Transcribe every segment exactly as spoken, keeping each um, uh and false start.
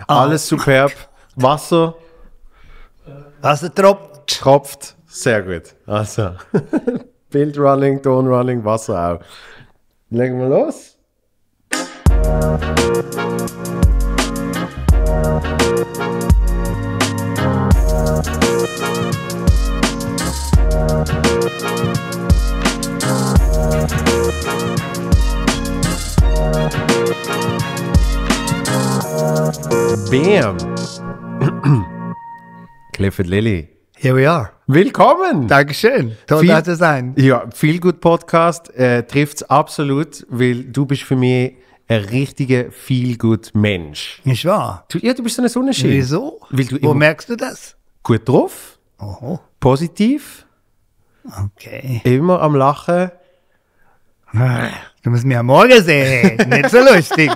Alles superb. Wasser. Wasser tropft. Tropft. Sehr gut. Also, Bild running, Ton running, Wasser auch. Legen wir los. Bam! Clifford Lilly. Here we are. Willkommen! Dankeschön. Toll, Viel- da zu sein. Ja, viel gut Podcast äh, trifft es absolut, weil du bist für mich ein richtiger viel gut Mensch. Nicht wahr? Du, ja, du bist so ein Sonnenschein. Wieso? Weil du Wo immer merkst du das? gut drauf, Oh, positiv, okay. immer am Lachen. Du musst mich am Morgen sehen. Nicht so lustig.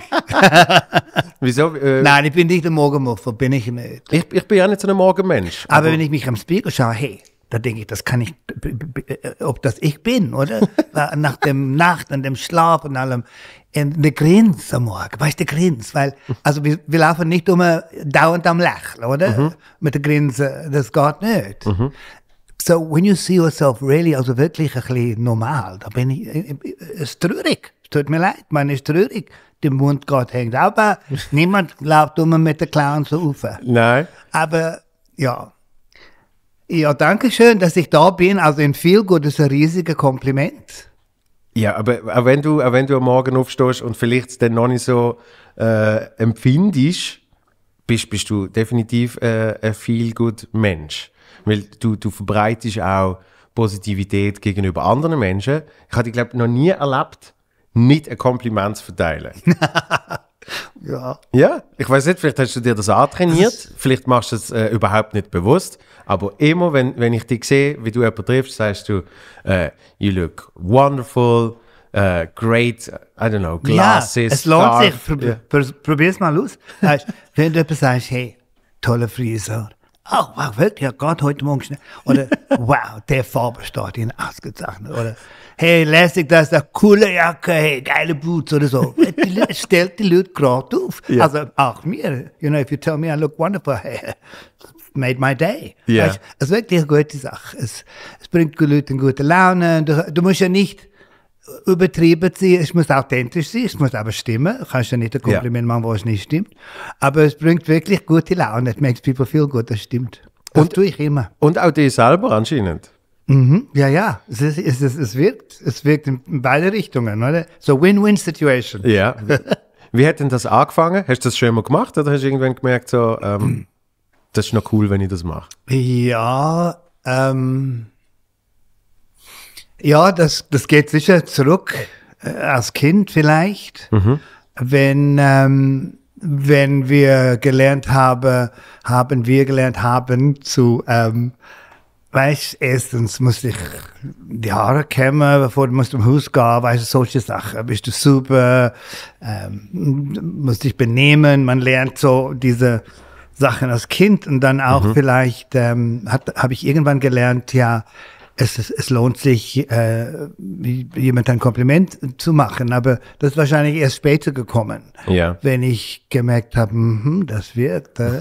Wieso? Äh, Nein, ich bin nicht der Morgenmuffer, bin ich nicht. ich, ich bin ja nicht so ein Morgenmensch. Aber wenn ich mich am Spiegel schaue, hey, da denke ich, das kann ich, b- b- b- ob das ich bin, oder? Nach dem Nacht und dem Schlaf und allem. Und der Grins am Morgen, weißt du, der Grins, weil, also wir, wir laufen nicht immer dauernd am Lächeln, oder? Mhm. Mit der Grinsen, das geht nicht. So, when you see yourself really, also wirklich ein bisschen normal, da bin ich, es ist traurig. Es tut mir leid, man ist traurig. Der Mund geht hängt aber niemand läuft immer mit der Clown so rauf. Nein. Aber, ja. Ja, danke schön, dass ich da bin. Also in viel gut ist ein riesiges Kompliment. Ja, aber auch wenn du, auch wenn du am Morgen aufstehst und vielleicht es dann noch nicht so äh, empfindest, bist, bist du definitiv äh, ein viel gut Mensch. Weil du, du verbreitest auch Positivität gegenüber anderen Menschen. Ich habe dich, glaube ich, noch nie erlebt, nicht ein Kompliment zu verteilen. Ja. Ja, ich weiß nicht, vielleicht hast du dir das antrainiert, vielleicht machst du es äh, überhaupt nicht bewusst, aber immer, wenn, wenn ich dich sehe, wie du jemanden triffst, sagst du, äh, you look wonderful, uh, great, I don't know, glasses, Ja, es lohnt scarf. sich. Prob Ja. pr probier's mal aus. Weißt, wenn du etwas sagst, hey, tolle Frisur. Oh, wow, wirklich, ja, gerade heute Morgen schnell. Oder, wow, der Farbe steht Ihnen ausgezeichnet. Oder, hey, lässig, das ist eine coole Jacke, hey, geile Boots oder so. Die Le- Es stellt die Leute gerade auf. Ja. Also auch mir. You know, if you tell me I look wonderful, hey, made my day. Ja. Weißt, es ist wirklich eine gute Sache. Es, es bringt die Leute in gute Laune. Du, du musst ja nicht übertrieben sein, es muss authentisch sein, es muss aber stimmen. Du kannst ja nicht ein Kompliment machen, wo es nicht stimmt. Aber es bringt wirklich gute Laune. It makes people feel good, das stimmt. Das Und- tue ich immer. Und auch dir selber anscheinend. Mhm. Ja, ja, es, ist, es, ist, es wirkt. Es wirkt in beide Richtungen, oder? So Win-Win-Situation. Ja. Wie hat denn das angefangen? Hast du das schon mal gemacht oder hast du irgendwann gemerkt, so, ähm, das ist noch cool, wenn ich das mache? Ja, ähm, ja, das, das geht sicher zurück äh, als Kind vielleicht, wenn, ähm, wenn wir gelernt haben, haben wir gelernt haben zu, ähm, weißt, erstens musste ich die Haare kämmen, bevor du musst zum Haus gehen, weißt du, solche Sachen, bist du super, ähm, musst dich benehmen, man lernt so diese Sachen als Kind und dann auch vielleicht ähm, habe ich irgendwann gelernt, ja, es, es, es lohnt sich, äh, jemand ein Kompliment zu machen, aber das ist wahrscheinlich erst später gekommen, Ja. wenn ich gemerkt habe, hm, das wirkt. Äh.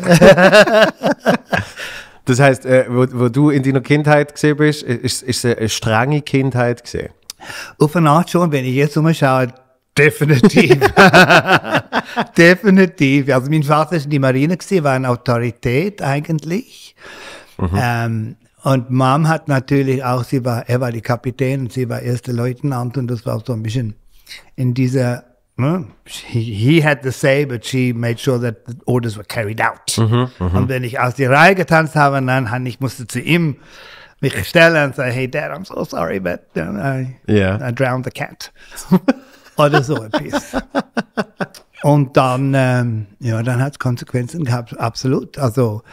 Das heisst, äh, wo, wo du in deiner Kindheit gesehen bist, ist, ist es eine strenge Kindheit gesehen? Auf eine Art schon, wenn ich jetzt umschaue, definitiv. Definitiv. Also mein Vater ist in die Marine gewesen, war eine Autorität eigentlich. Ähm, und Mom hat natürlich auch, sie war, er war die Kapitän und sie war erste Leutnant und das war so ein bisschen in dieser, ne, he, he had the say, but she made sure that the orders were carried out. Und wenn ich aus die Reihe getanzt habe, dann han- ich musste zu ihm mich stellen und sagen, hey Dad, I'm so sorry, but uh, I, Ja. I drowned the cat. Oder so etwas. Und dann, ähm, ja, dann hat es Konsequenzen gehabt, absolut. Also,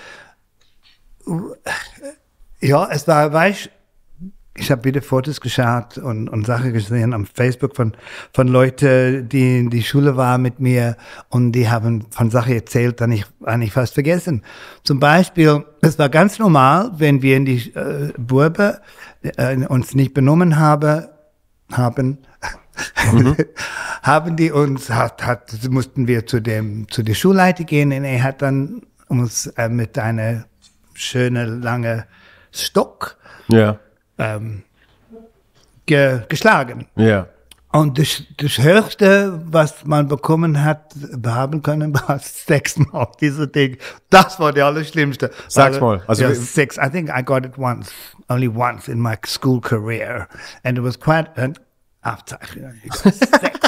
ja, es war, weißt du, ich habe wieder Fotos geschaut und, und Sachen gesehen am Facebook von, von Leuten, die in die Schule waren mit mir und die haben von Sachen erzählt, die ich eigentlich fast vergessen. Zum Beispiel, es war ganz normal, wenn wir in die äh, Burbe äh, uns nicht benommen habe, haben, mhm. haben die uns, hat, hat, mussten wir zu dem, zu der Schulleiter gehen und er hat dann uns äh, mit einer schönen, langen Stock ja. ähm, ge, geschlagen. Ja. Und das, das Höchste, was man bekommen hat, haben können, war sechsmal diese Ding. Das war der Allerschlimmste. Sechsmal? Also, yeah, six. I think I got it once, only once in my school career. And it was quite an after you got six.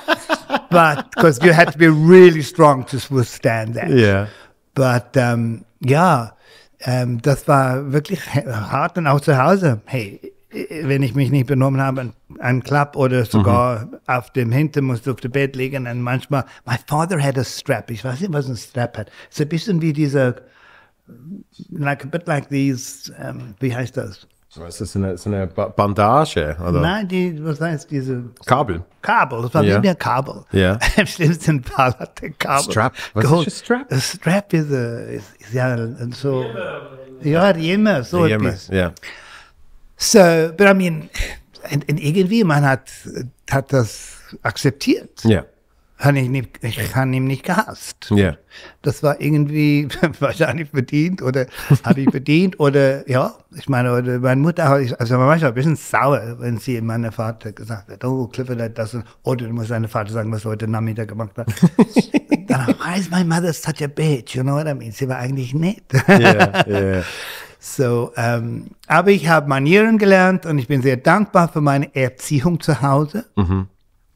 But, because you had to be really strong to withstand that. Yeah. But, um, ja, um, das war wirklich hart und auch zu Hause. Hey, wenn ich mich nicht benommen habe, ein Klapp oder sogar mhm. auf dem Hintern musste auf dem Bett liegen und manchmal, my father had a strap, ich weiß nicht, was ein Strap hat, es ist ein bisschen wie diese, like a bit like these, um, wie heißt das? Was ist das, so eine, so eine Bandage? Oder? Nein, die, was heißt diese? Kabel. Kabel, das war ja. wie mehr Kabel. Ja. Im schlimmsten Fall hat der Kabel. Strap, was geholt. ist ein Strap? A strap ist, a, ist, ist ja so, ja, die immer, so etwas. Ja. So, but I mean, und, und irgendwie, man hat, hat das akzeptiert. Ja. Habe ich, nicht, ich habe ihn nicht gehasst. Ja. Das war irgendwie wahrscheinlich verdient oder habe ich verdient oder ja, ich meine, oder meine Mutter, also man war schon ein bisschen sauer, wenn sie meinem Vater gesagt hat, oh, Clifford, das, oder du musst deinem Vater sagen, was er heute Nachmittag gemacht hat. Dann, why is my mother such a bitch, you know what I mean? Sie war eigentlich nett. Ja, ja. So, ähm, aber ich habe Manieren gelernt und ich bin sehr dankbar für meine Erziehung zu Hause, mhm.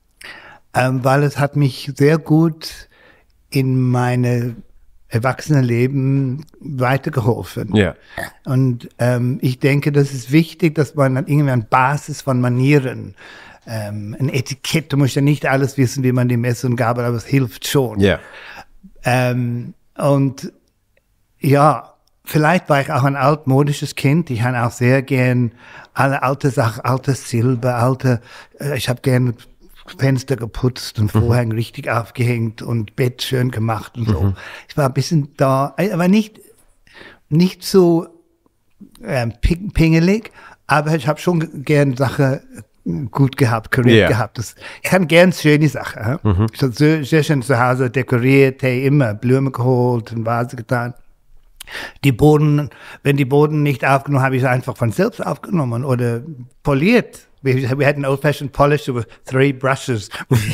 ähm, weil es hat mich sehr gut in meine Erwachsenenleben weitergeholfen. Ja. Und ähm, ich denke, das ist wichtig, dass man dann irgendwie eine Basis von Manieren, ähm, ein Etikett, du musst ja nicht alles wissen, wie man die Messer und Gabel, aber es hilft schon. Ja. Ähm, und ja, vielleicht war ich auch ein altmodisches Kind. Ich habe auch sehr gern alle alte Sachen, altes Silber, alte, äh, ich habe gern Fenster geputzt und Vorhänge mhm. richtig aufgehängt und Bett schön gemacht und so. Mhm. Ich war ein bisschen da, aber nicht, nicht so ähm, pingelig, aber ich habe schon gern Sachen gut gehabt, korrekt yeah. gehabt. Das, ich kann gern schöne Sachen. Mhm. Ich habe sehr, sehr schön zu Hause dekoriert, hey, immer Blumen geholt und Vase getan. Die Boden, wenn die Boden nicht aufgenommen, habe ich sie einfach von selbst aufgenommen oder poliert. We, we had an old-fashioned polish with three brushes.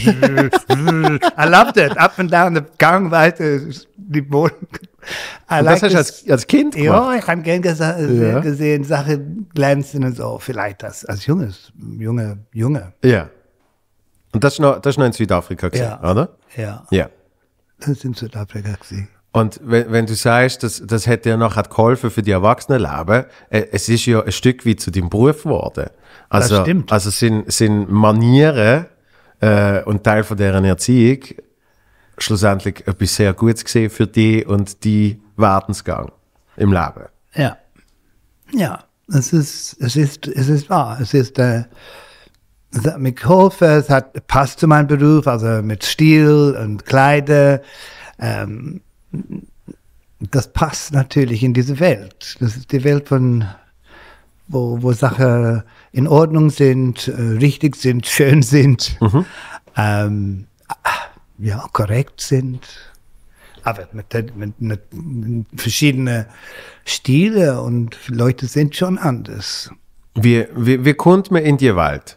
I loved it. Up and down the Gang weiter, die Boden. I und like das hast du als, als Kind gemacht? Ja, ich habe gern gesa- ja. gesehen, Sachen glänzen und so. Vielleicht das als junges, junge, junge. Ja. Und das ist noch, das ist noch in Südafrika gewesen, ja. oder? Ja. Ja. Das ist in Südafrika gewesen. Und wenn, wenn du sagst, das, das hätte dir nachher geholfen für die Erwachsenenleben, äh, es ist ja ein Stück weit zu deinem Beruf geworden. Also, das stimmt. Also sind, sind Manieren äh, und Teil von deren Erziehung schlussendlich etwas sehr Gutes gesehen für dich und die Werdensgang im Leben. Ja. Ja, es ist, es ist, es ist wahr. Es ist, äh, es hat mir geholfen, es hat, passt zu meinem Beruf, also mit Stil und Kleider. Ähm, das passt natürlich in diese Welt. Das ist die Welt von, wo, wo Sachen in Ordnung sind, äh, richtig sind, schön sind, mhm. ähm, ja, korrekt sind, aber mit, mit, mit verschiedenen Stile und Leute sind schon anders. Wie, wie, wie kommt man in die Welt?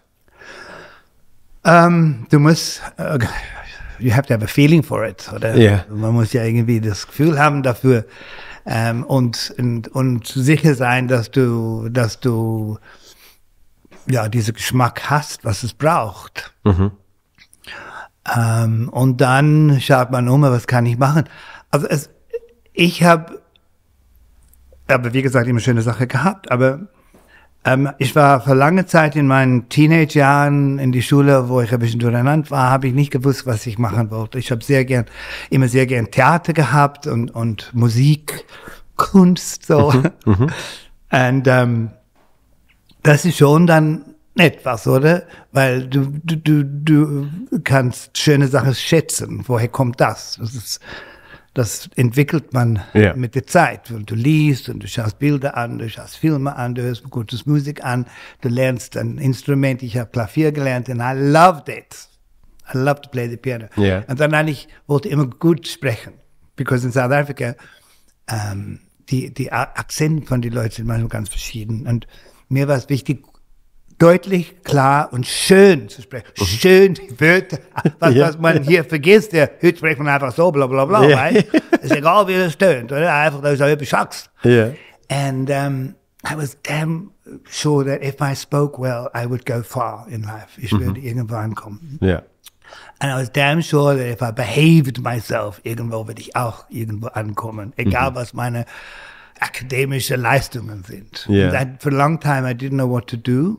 Ähm, du musst, uh, you have to have a feeling for it, oder? Yeah. Man muss ja irgendwie das Gefühl haben dafür ähm, und, und, und sicher sein, dass du, dass du ja diesen Geschmack hast, was es braucht. Mhm. Ähm, und dann schaut man um, was kann ich machen? Also es, ich habe, aber wie gesagt, immer schöne Sache gehabt, aber ähm, ich war für lange Zeit in meinen Teenage-Jahren in die Schule, wo ich ein bisschen durcheinander war, habe ich nicht gewusst, was ich machen wollte. Ich habe sehr gern, immer sehr gern Theater gehabt und, und Musik, Kunst, so. Mhm, mhm. Und ähm, das ist schon dann etwas, oder? Weil du, du, du, du kannst schöne Sachen schätzen. Woher kommt das? Das ist, das entwickelt man Ja. mit der Zeit. Und du liest und du schaust Bilder an, du schaust Filme an, du hörst gute Musik an, du lernst ein Instrument. Ich habe Klavier gelernt und I loved it. I loved to play the piano. Ja. Und dann eigentlich wollte ich immer gut sprechen. Because in South Africa, ähm, die, die Akzente von den Leuten sind manchmal ganz verschieden. Und mir war es wichtig, deutlich, klar und schön zu sprechen. Mhm. Schön die Wörter, was, ja. was man hier vergisst. Der heute spricht man einfach so, bla bla bla. Ja. Right? Ist egal, wie es tönt, oder? Einfach, dass du etwas sagst. Ja. And um, I was damn sure that if I spoke well, I would go far in life. Ich würde mhm. irgendwann kommen. Ja. And I was damn sure that if I behaved myself, irgendwo würde ich auch irgendwo ankommen. Egal, mhm. was meine akademische Leistungen sind. Yeah. And for a long time I didn't know what to do.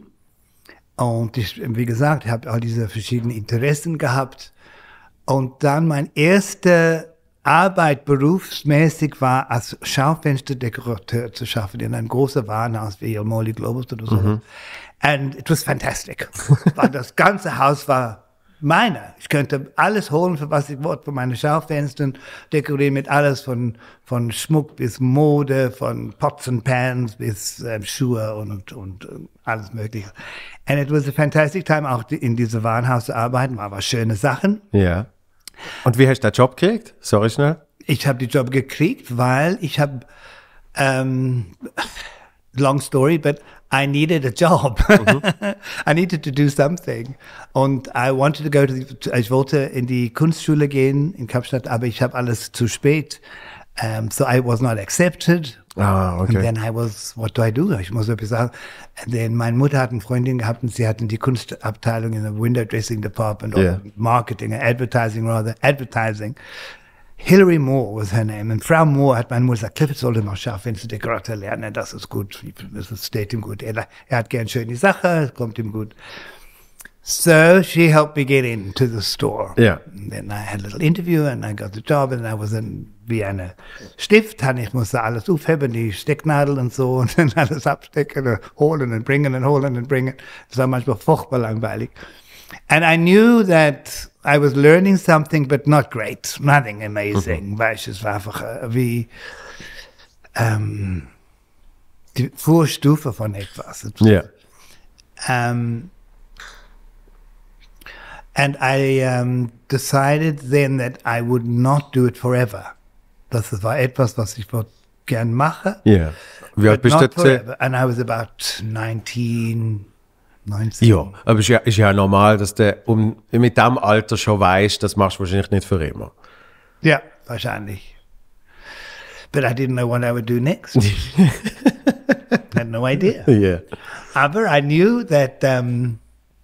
Und ich, wie gesagt, ich habe all diese verschiedenen Interessen gehabt. Und dann meine erste Arbeit berufsmäßig war, als Schaufensterdekorateur zu schaffen in einem großen Warenhaus wie Molly Globus oder so. Mhm. And it was fantastic. Weil das ganze Haus war meine. Ich könnte alles holen, für was ich wollte, von meinen Schaufenstern, dekorieren mit alles von, von Schmuck bis Mode, von Pots and Pans bis ähm, Schuhe und, und, und alles Mögliche. And it was a fantastic time, auch in diesem Warenhaus zu arbeiten, aber schöne Sachen. Ja. Und wie hast du den Job gekriegt? Sorry schnell. Ich habe den Job gekriegt, weil ich habe, ähm, long story, but I needed a job. Mhm. I needed to do something. Und I wanted to go to, the, ich wollte in die Kunstschule gehen in Kapstadt, aber ich habe alles zu spät. Um, so I was not accepted. Ah, okay. And then I was, what do I do? Ich muss etwas sagen. And then meine Mutter hat eine Freundin gehabt und sie hatten die Kunstabteilung in the window dressing department or yeah. marketing, advertising rather, advertising. Hilary Moore was her name. Und Frau Moore hat meine Mutter gesagt, Clifford sollte noch Schaufensterdekorateur lernen, das ist gut, das steht ihm gut. Er, er hat gern schöne Sachen, es kommt ihm gut. So she helped me get into the store. Yeah. And then I had a little interview and I got the job and I was in wie eine Stift. Und ich musste alles aufheben, die Stecknadel und so und dann alles abstecken und holen und bringen und holen und bringen. Das war manchmal furchtbar langweilig. And I knew that I was learning something, but not great, nothing amazing. Mhm. Weil es war einfach äh, wie ähm, die Vorstufe von etwas. Ja. Yeah. Um, and I um, decided then that I would not do it forever. Das war etwas, was ich gern mache. Ja. Yeah. Wie alt bist du jetzt? And I was about nineteen. neunzehn. Ja, aber es ist ja, ist ja normal, dass du um, mit diesem Alter schon weißt, das machst du wahrscheinlich nicht für immer. Ja, wahrscheinlich. But I didn't know what I would do next. I had no idea. Yeah. Aber I knew that, um,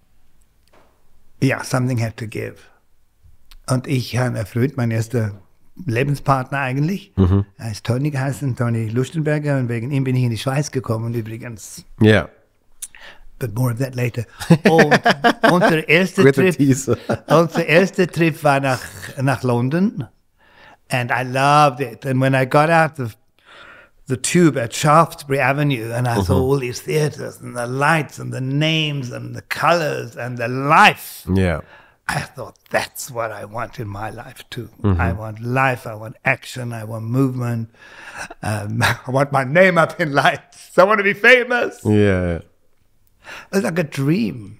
yeah, something had to give. Und ich habe erfüllt, mein erster Lebenspartner eigentlich. Mhm. Er ist Tony geheißen, Tony Lustenberger, und wegen ihm bin ich in die Schweiz gekommen übrigens. Ja. Yeah. But more of that later. Und unser erster Trip, unser erster Trip war nach, nach London. And I loved it. And when I got out of the tube at Shaftesbury Avenue and I uh-huh. saw all these theaters and the lights and the names and the colors and the life, yeah. I thought, that's what I want in my life too. Mm-hmm. I want life, I want action, I want movement. Um, I want my name up in lights. I want to be famous. Yeah. It was like a dream.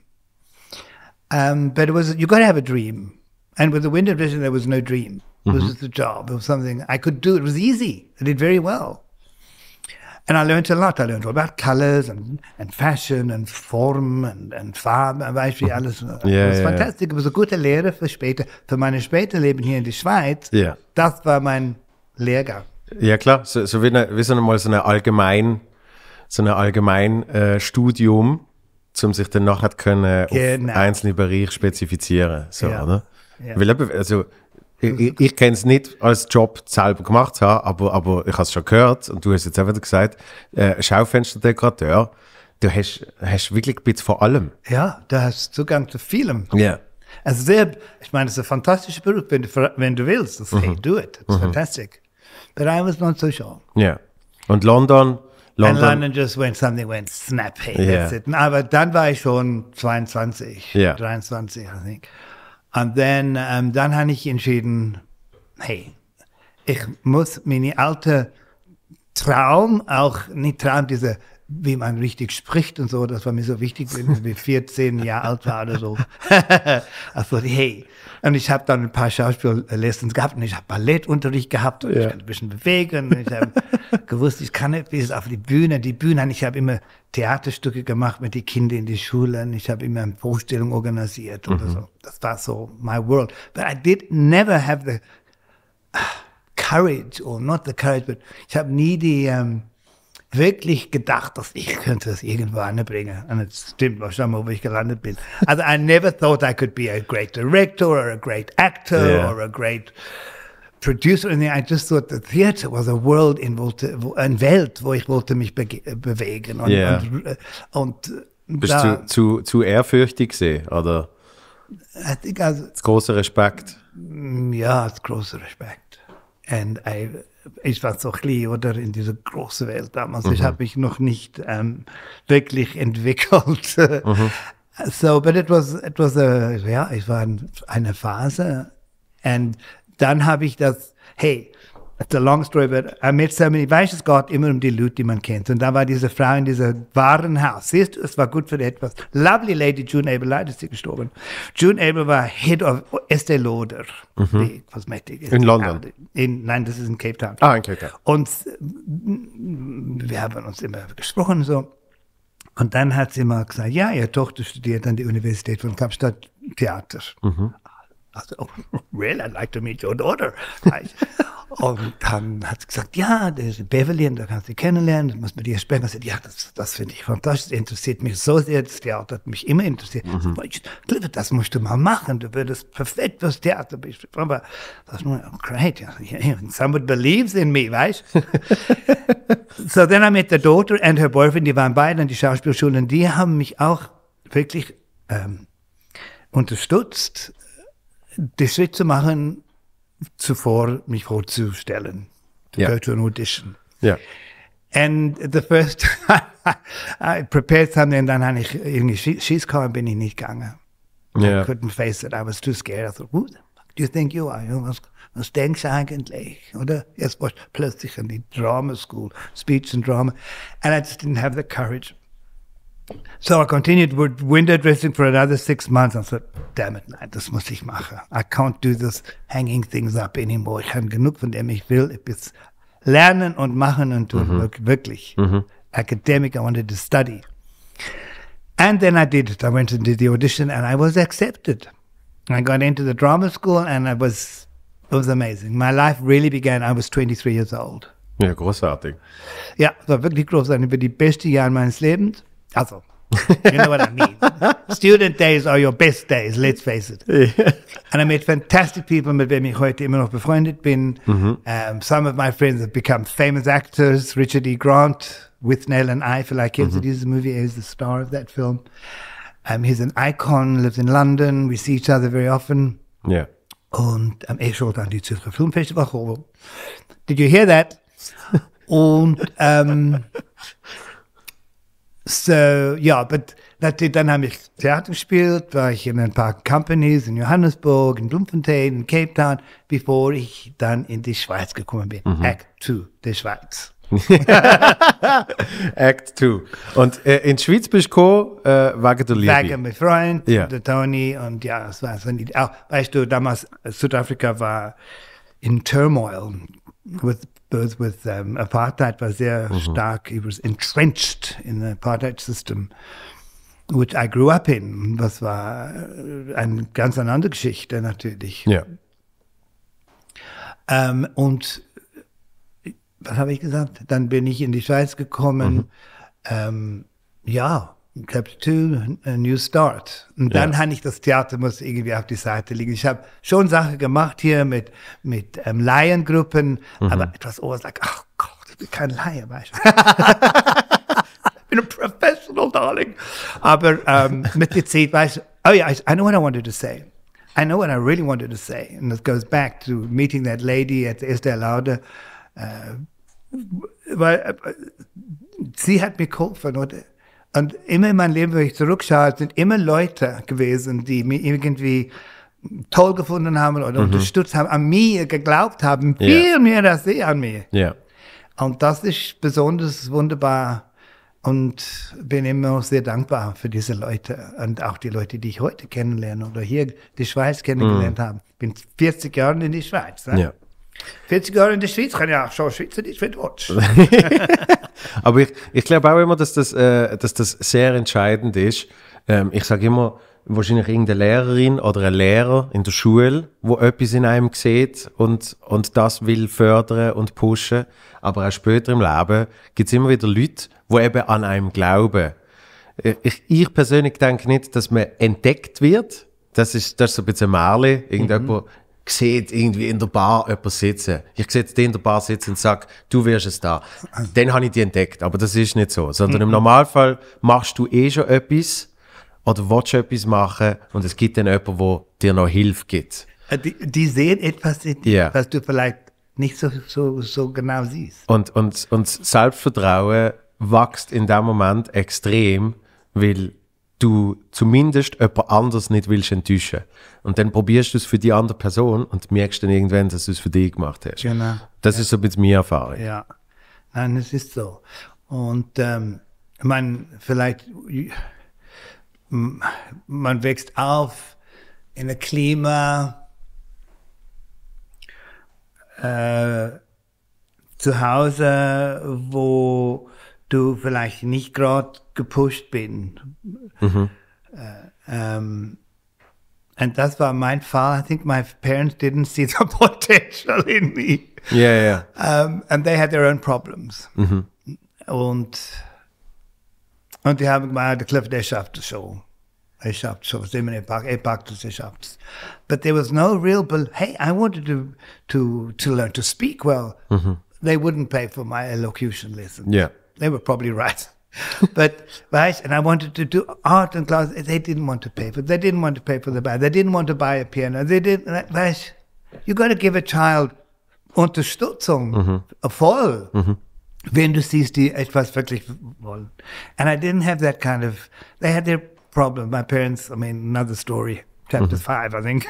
Um, but it was, you got to have a dream. And with the window vision, there was no dream. It was mm-hmm. just a job. It was something I could do. It was easy. I did very well. And I learned a lot. I learned all about colors and, and fashion and form and, and Farbe. Weißt du, alles. Yeah, it was yeah, fantastic. Yeah. It was a gute Lehre für später. Für meine später Leben hier in der Schweiz. Yeah. Das war mein Lehrgang. Ja, klar. So, so wie, eine, wie so mal so eine allgemein, so ein allgemein äh, Studium, um sich dann nachher können genau. auf einzelne Bereiche spezifizieren. So, ja. oder? Ja. Weil, also, ich, ich kenne es nicht als Job selber gemacht haben, aber, aber ich habe es schon gehört und du hast jetzt auch wieder gesagt, äh, Schaufensterdekorateur, du hast, hast wirklich ein bisschen vor allem. Ja, du hast Zugang zu vielem. Ja. Yeah. Also sehr, ich meine, es ist ein fantastischer Beruf, wenn du, wenn du willst. Das, mhm. Hey, do it. It's mhm. fantastic. But I was not so sure. Ja. Yeah. Und London... London. And London just when something went snap, hey, yeah. that's it. Aber dann war ich schon zweiundzwanzig, yeah. dreiundzwanzig, I think. Und then, um, dann habe ich entschieden, hey, ich muss meine alte Traum, auch nicht Traum, diese, wie man richtig spricht und so, das war mir so wichtig, wenn ich vierzehn Jahre alt war oder so. Also, hey. Und ich habe dann ein paar Schauspiellessons gehabt und ich habe Ballettunterricht gehabt und ja. ich kann ein bisschen bewegen. Und ich habe gewusst, ich kann nicht bis auf die Bühne. Die Bühne, ich habe immer Theaterstücke gemacht mit den Kindern in die Schulen. Ich habe immer eine Vorstellung organisiert oder mhm. so. Das war so my world. But I did never have the courage, or not the courage, but ich habe nie die um, wirklich gedacht, dass ich könnte das irgendwo anbringen. Und es stimmt, wahrscheinlich, wo ich gelandet bin. Also I never thought I could be a great director or a great actor yeah. or a great producer. And I just thought the theater was a world in wollte, wo, eine Welt, wo ich wollte mich be bewegen. Und, yeah. und, und bist da, du zu, zu ehrfürchtig gesehen, oder? I think also, das große Respekt. Ja, das große Respekt. Und I, ich war so klein, oder, in dieser großen Welt damals. Mhm. Ich habe mich noch nicht ähm, wirklich entwickelt. Mhm. So, but it was, it was a, ja, es war eine Phase. Und dann habe ich das, hey, it's a long story, but I met so many, weißt du, es geht immer um die Leute, die man kennt. Und da war diese Frau in diesem Warenhaus. Siehst du, es war gut für etwas. Lovely Lady June Abel, leider ist sie gestorben. June Abel war Head of Estee Lauder, mhm. die Kosmetik. In London? In, nein, das ist in Cape Town. Ah, in Cape Town. Und wir haben uns immer gesprochen so. Und dann hat sie mal gesagt, ja, ihre Tochter studiert an der Universität von Kapstadt Theater. Mhm. Also, oh, really, I'd like to meet your daughter. Und dann hat sie gesagt, ja, der ist in Beverly, da kannst du sie kennenlernen, das muss mit dir sprechen. Ich sagte, ja, das, das finde ich fantastisch, das interessiert mich so sehr, das Theater hat mich immer interessiert. Mhm. Clifford, das musst du mal machen, du würdest perfekt fürs Theater bist. Aber das ist nur, oh, great, yeah, somebody believes in me, weißt du? So, then I met the daughter and her boyfriend, die waren beide an die Schauspielschule und die haben mich auch wirklich ähm, unterstützt, den Schritt zu machen, zuvor mich vorzustellen, to yeah. go to an audition. Yeah. And the first time I prepared something, dann habe ich irgendwie Schiss gehabt, bin ich nicht gegangen. Yeah. I couldn't face it, I was too scared. I thought, who the fuck do you think you are? Was, was denkst du eigentlich? Oder? Jetzt war ich plötzlich in die Drama School, Speech and Drama, and I just didn't have the courage. So I continued with window dressing for another six months. I thought, damn it, nein, das muss ich machen. I can't do this hanging things up anymore. Ich habe genug von dem ich will. Ich will lernen und machen und tun, mhm. wirklich. Mhm. Academic, I wanted to study. And then I did it. I went into the audition and I was accepted. I got into the drama school and I was, it was amazing. My life really began, I was twenty-three years old. Ja, großartig. Ja, es war wirklich großartig. Über die besten Jahre meines Lebens. Also, you know what I mean. Student days are your best days, let's face it. Yeah. And I met fantastic people, mit denen ich heute immer noch befreundet bin. Mm-hmm. um, some of my friends have become famous actors. Richard E. Grant, Withnail and I, vielleicht kennst du dieses Movie, he's the star of that film. Um, he's an icon, lives in London, we see each other very often. Yeah. Und um, er schaut an die Zürcher Filmfestival. Did you hear that? Und um, so, ja, but natürlich, dann habe ich Theater gespielt, war ich in ein paar Companies in Johannesburg, in Bloemfontein, in Cape Town, bevor ich dann in die Schweiz gekommen bin. Mhm. Act zwei, der Schweiz. Act zwei. Und äh, in die Schweiz bist du gekommen, äh, wegen der Liebe? Wegen mein Freund, ja. der Tony, und ja, es war so nicht, auch, weißt du, damals, Südafrika war in Turmoil, with Both with um, apartheid was sehr mm-hmm. stark. He was entrenched in the apartheid system, which I grew up in. Das war eine ganz andere Geschichte natürlich. Ja. Um, und was habe ich gesagt? Dann bin ich in die Schweiz gekommen. Mm-hmm. um, ja. Chapter two, a new start. Und dann ja. habe ich das Theater muss irgendwie auf die Seite liegen. Ich habe schon Sachen gemacht hier mit, mit ähm, Laiengruppen, mhm. aber it was always like, oh Gott, ich bin kein Laie, weißt du. Ich bin ein Professional, darling. Aber ähm, mit der Zeit, weißt du, oh ja, I, I know what I wanted to say. I know what I really wanted to say. And it goes back to meeting that lady at the Estee Lauder. Äh, weil äh, sie hat mir geholfen, oder? Und immer in meinem Leben, wenn ich zurückschaue, sind immer Leute gewesen, die mir irgendwie toll gefunden haben oder mhm. unterstützt haben, an mir geglaubt haben, viel yeah. mehr als sie an mir. Yeah. Und das ist besonders wunderbar und bin immer noch sehr dankbar für diese Leute und auch die Leute, die ich heute kennenlerne oder hier die Schweiz kennengelernt mm. habe. Ich bin vierzig Jahre in die Schweiz. Ne? Ja. vierzig Jahre in der Schweiz kann ja auch schon Schweizerdeutsch für Deutsch. Aber ich, ich glaube auch immer, dass das, äh, dass das sehr entscheidend ist. Ähm, ich sage immer, wahrscheinlich irgendeine Lehrerin oder ein Lehrer in der Schule, wo etwas in einem sieht und, und das will fördern und pushen. Aber auch später im Leben gibt es immer wieder Leute, die eben an einem glauben. Ich, ich persönlich denke nicht, dass man entdeckt wird. Das ist, das ist so ein bisschen Märchen. Irgendjemand mhm. sieht irgendwie in der Bar jemanden sitzen. Ich sehe den in der Bar sitzen und sage, du wirst es da. Dann habe ich die entdeckt. Aber das ist nicht so. Sondern mhm. im Normalfall machst du eh schon etwas oder willst du etwas machen und es gibt dann jemanden, der dir noch Hilfe gibt. Die, die sehen etwas in dir, yeah. was du vielleicht nicht so, so, so genau siehst. Und, und, und Selbstvertrauen wächst in dem Moment extrem, weil du zumindest jemand anderes nicht willst enttäuschen. Und dann probierst du es für die andere Person und merkst dann irgendwann, dass du es für dich gemacht hast. Genau. Das ja. ist so ein bisschen meine Erfahrung. Ja, nein, es ist so. Und ähm, man vielleicht, man wächst auf in einem Klima, äh, zu Hause, wo du vielleicht nicht gerade gepusht bist. Mhm. Uh, um, and das war mein Fall. I think my parents didn't see the potential in me. Yeah, yeah. Um, and they had their own problems. Mhm. Und, und die haben gemeint, Cliff, der schafft es schon. Er schafft es schon. Er packt es, er schafft es. But there was no real, hey, I wanted to, to, to learn to speak well. Mhm. They wouldn't pay for my elocution lesson. Yeah. They were probably right. But, right, and I wanted to do art and class. They didn't want to pay for it. They didn't want to pay for the band. They didn't want to buy a piano. They didn't, right, you got to give a child Unterstützung, mhm. voll, mhm. wenn du siehst, die etwas wirklich wollen. And I didn't have that kind of, they had their problem. My parents, I mean, another story, chapter mhm. five, I think.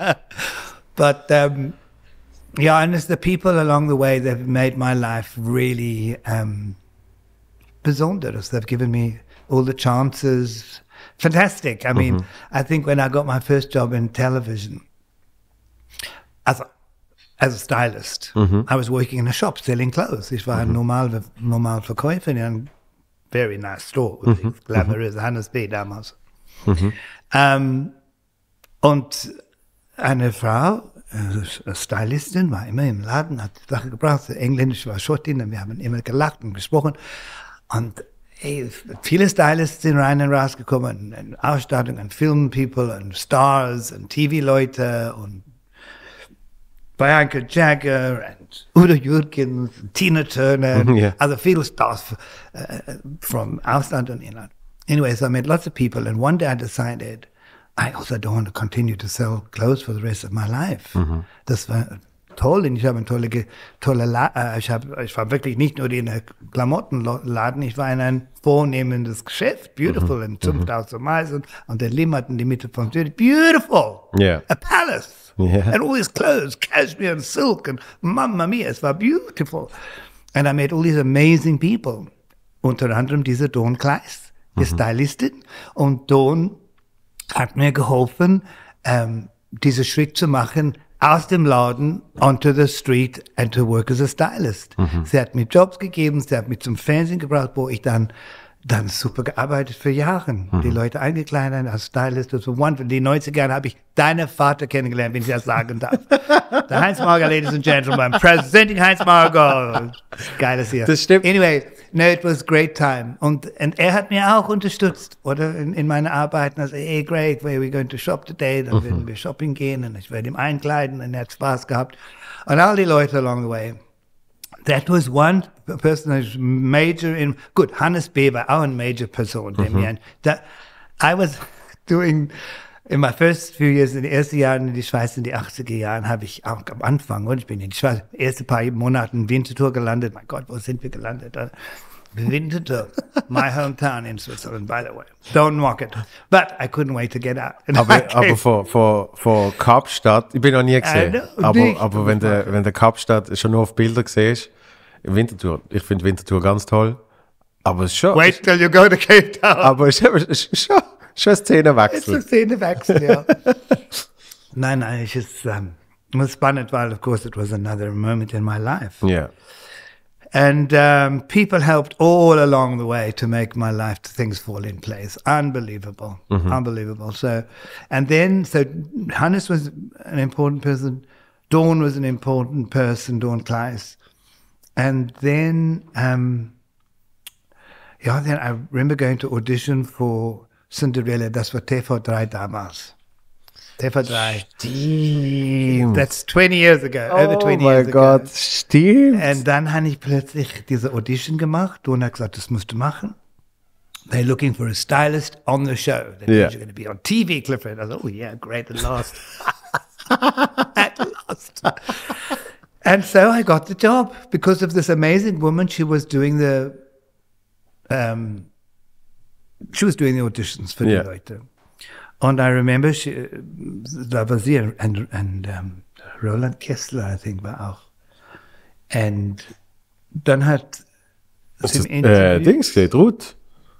But, um, yeah, and it's the people along the way that have made my life really, um, besonderes. They've given me all the chances. Fantastic. I mean, mm-hmm. I think when I got my first job in television, as a, as a stylist, mm-hmm. I was working in a shop selling clothes. Ich war mm-hmm. ein normal, normal Verkäufer in einem very nice store. Mm-hmm. Glamorous, Hannes B. damals. Mm-hmm. Um, und eine Frau, eine Stylistin, war immer im Laden, hat Sachen gebracht. Englisch war Schottin und wir haben immer gelacht und gesprochen. Und ey, viele Stylists sind rein und rausgekommen, und Ausstattung und Film-People und Stars und T V-Leute und Bianca Jagger und Udo Jürgens, Tina Turner, yeah. also viele Stars uh, from Ausland und Inland. Anyway, so I met lots of people, and one day I decided I also don't want to continue to sell clothes for the rest of my life. Mm-hmm. Das war toll, und ich habe eine tolle, tolle La äh, ich, hab, ich war wirklich nicht nur in einem Klamottenladen, ich war in einem vornehmendes Geschäft, beautiful, in fünftausend Meilen, und der Lim hat in die Mitte von Zürich, beautiful, yeah. a palace, yeah. and all these clothes, cashmere and silk, and mamma mia, es war beautiful. And I met all these amazing people, unter anderem diese Dawn Kleist, die mhm. Stylistin, und Dawn hat mir geholfen, ähm, diesen Schritt zu machen, aus dem Laden onto the street and to work as a stylist. Mhm. Sie hat mir Jobs gegeben, sie hat mich zum Fernsehen gebracht, wo ich dann, dann super gearbeitet für Jahre. Mhm. Die Leute eingekleidet als Stylist. Das war wonderful. In den neunziger Jahren habe ich deinen Vater kennengelernt, wenn ich das sagen darf. Der Heinz Marger, Ladies and Gentlemen, presenting Heinz Marger. Geiles hier. Das stimmt. Anyway, no, it was great time. Und, und er hat mir auch unterstützt, oder, in, in meiner Arbeit. Also, hey, great, where are we going to shop today? Dann mhm. werden wir shopping gehen, und ich werde ihm einkleiden, und er hat Spaß gehabt. Und all die Leute along the way. That was one person who's major in, good, Hannes B. war auch ein major Person. Mhm. That, I was doing, in my first few years, in den ersten Jahren in die Schweiz, in die achtziger Jahren, habe ich auch am Anfang, und ich bin in die Schweiz, erste paar Monate in Winterthur gelandet. Mein Gott, wo sind wir gelandet? Winterthur, my hometown in Switzerland, by the way. Don't mock it. But I couldn't wait to get out. And Aber, I came- aber von, von, von Kapstadt, ich bin noch nie gesehen, know, aber, nicht. aber wenn du wenn der Kapstadt schon nur auf Bilder siehst, Winterthur, ich finde Winterthur ganz toll, aber es ist schon, Wait till you go to Cape Town. aber es ist, es ist schon, schon ein It's a Szenenwechsel. Szenewechsel, ja. Nein, nein, ich just, um, it was fun, while of course it was another moment in my life. Ja. And um, people helped all along the way to make my life, things fall in place. Unbelievable, unbelievable. So, and then, so Hannes was an important person. Dawn was an important person, Dawn Kleiss. And then, um, yeah, then I remember going to audition for Cinderella. Das war T V drei damals. T V drei. Stimmt. That's twenty years ago, over Oh twenty mein years ago. Gott, stimmt. Und dann habe ich plötzlich diese Audition gemacht und hat gesagt, das musst du machen. They're looking for a stylist on the show. That Yeah. means you're going to be on T V, Clifford. I thought, oh yeah, great, at last. At last. And so I got the job because of this amazing woman. She was doing the, um, she was doing the auditions for Yeah. die Leute. And I remember, she, da war sie and, and um, Roland Kessler, I think, war auch. Und dann hat Das sie ist, im äh, Interview... Dings geht, Ruth.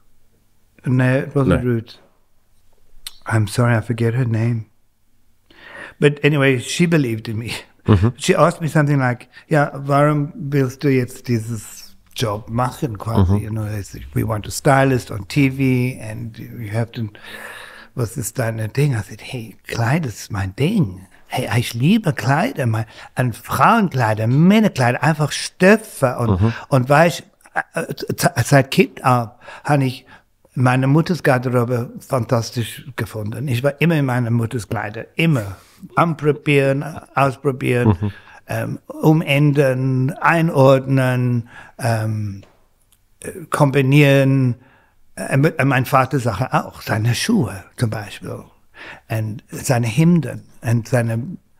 No, it wasn't No. Ruth. I'm sorry, I forget her name. But anyway, she believed in me. She asked me something like, ja, warum willst du jetzt dieses Job machen quasi? You know, they said, we want a stylist on T V and you have to, was ist dein Ding? I said, hey, Kleid ist mein Ding. Hey, ich liebe Kleider, mein, an Frauenkleider, Männerkleider, einfach Stoffe und, und weil ich, äh, äh, seit Kind ab, habe ich meine Mutters Garderobe fantastisch gefunden. Ich war immer in meiner Mutters Kleider, immer. Anprobieren, ausprobieren, mhm. ähm, umändern, einordnen, ähm, kombinieren. Äh, mein Vater sagte auch, seine Schuhe zum Beispiel, und seine Hemden und seine,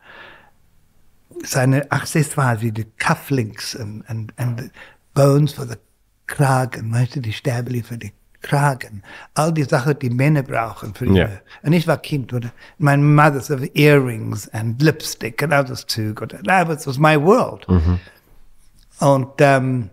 seine Accessoires wie die Cufflinks und, und, und Bones für den Kragen, weißt du, die Stäbeli für die Kragen, all die Sachen, die Männer brauchen für Ja. ihre. Und ich war Kind, oder? My mother's of earrings and lipstick and all das Zeug, oder? That was, was my world. Mhm. Und, ähm,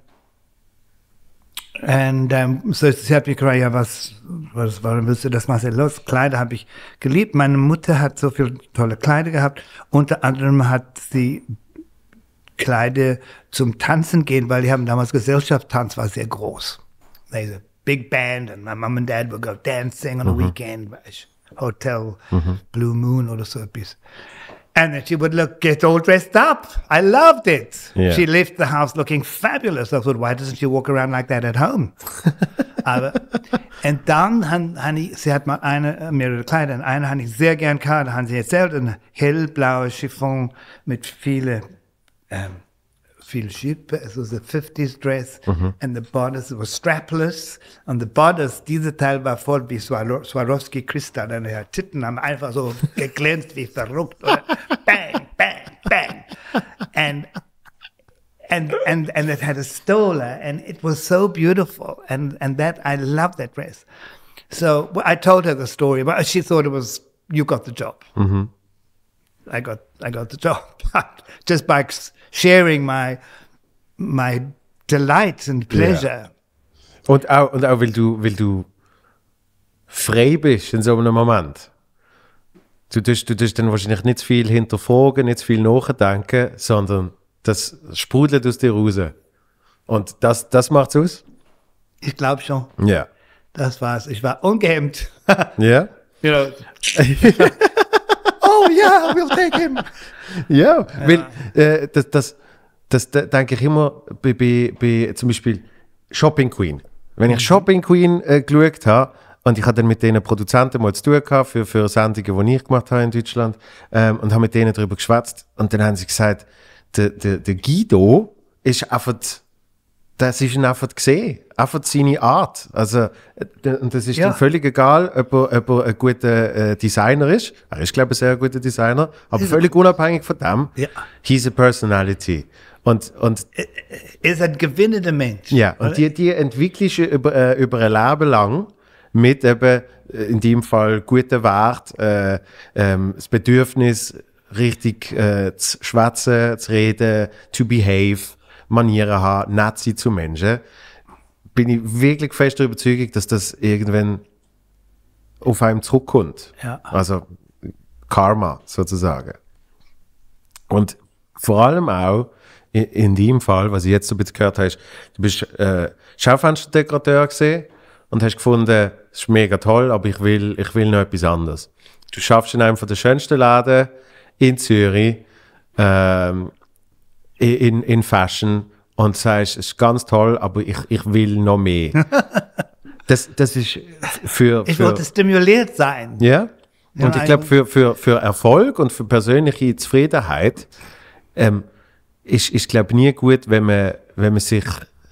und ähm, so sie hat mich gefragt, ja, was, was, warum willst du das machen? Los, Kleider habe ich geliebt. Meine Mutter hat so viele tolle Kleider gehabt. Unter anderem hat sie Kleider zum Tanzen gehen, weil die haben damals Gesellschaftstanz war sehr groß. There's a big band and my mom and dad would go dancing on a weekend, Hotel Blue Moon oder so etwas. And then she would look, get all dressed up. I loved it. Yeah. She left the house looking fabulous. I thought, why doesn't she walk around like that at home? Aber, und dann, han, han ich, sie hat mal eine, mehrere Kleider, und eine habe ich sehr gern gehabt, da haben sie erzählt, ein hellblauer Chiffon mit viele, ähm, viel Schippe, also the fifties dress, and the bodice was strapless, und the bodice, diese Teil war voll wie Swaro- Swarovski-Kristall, und die Titten haben einfach so geglänzt wie verrückt, oder? Bang, bang, bang. And, and, and, and it had a stola, and it was so beautiful, and, and that, I loved that dress. So well, I told her the story, but she thought it was, you got the job. I got, I got the job, just by sharing my, my delight and pleasure. Und auch, und auch weil, du, weil du frei bist in so einem Moment. Du tust, du tust dann wahrscheinlich nicht zu viel hinterfragen, nicht zu viel nachdenken, sondern das sprudelt aus dir raus. Und das, das macht's aus? Ich glaube schon, Ja. das war's. Ich war ungehemmt. Ja? You know. Oh yeah, we'll take him. Ja, weil äh, das, das, das, das denke ich immer bei, bei, bei zum Beispiel Shopping Queen. Wenn ich Shopping Queen äh, geschaut habe und ich habe dann mit den Produzenten mal zu tun gehabt für, für Sendungen, die ich gemacht habe in Deutschland ähm, und habe mit denen darüber geschwätzt und dann haben sie gesagt, der, der, der Guido ist einfach, das ist ihn einfach gesehen, einfach seine Art. Also, äh, und das ist Ja. dann völlig egal, ob er, ob er ein guter äh, Designer ist. Er ist, glaube ich, ein sehr guter Designer, aber völlig unabhängig von dem. Ja. He's a personality. Und, und ist ein gewinnender Mensch. ja, und die, die entwickelst du über, äh, über ein Leben lang mit eben, in dem Fall, guten Wert, äh, ähm, das Bedürfnis, richtig äh, zu schwätzen, zu reden, to behave, Manieren haben, nett sein zu Menschen. Bin ich wirklich fest der Überzeugung, dass das irgendwann auf einem zurückkommt. Ja. Also Karma sozusagen. Und vor allem auch in, in dem Fall, was ich jetzt so ein bisschen gehört habe, du bist äh, Schaufensterdekorateur gesehen und hast gefunden, es ist mega toll, aber ich will, ich will noch etwas anderes. Du schaffst in einem der schönsten Läden in Zürich, ähm, in, in Fashion und sagst, es ist ganz toll, aber ich, ich will noch mehr. das, das ist für, für... Ich wollte stimuliert sein. Ja? Und Ja, ich glaube, für, für, für Erfolg und für persönliche Zufriedenheit ähm, ist, ist glaube nie gut, wenn man, wenn man sich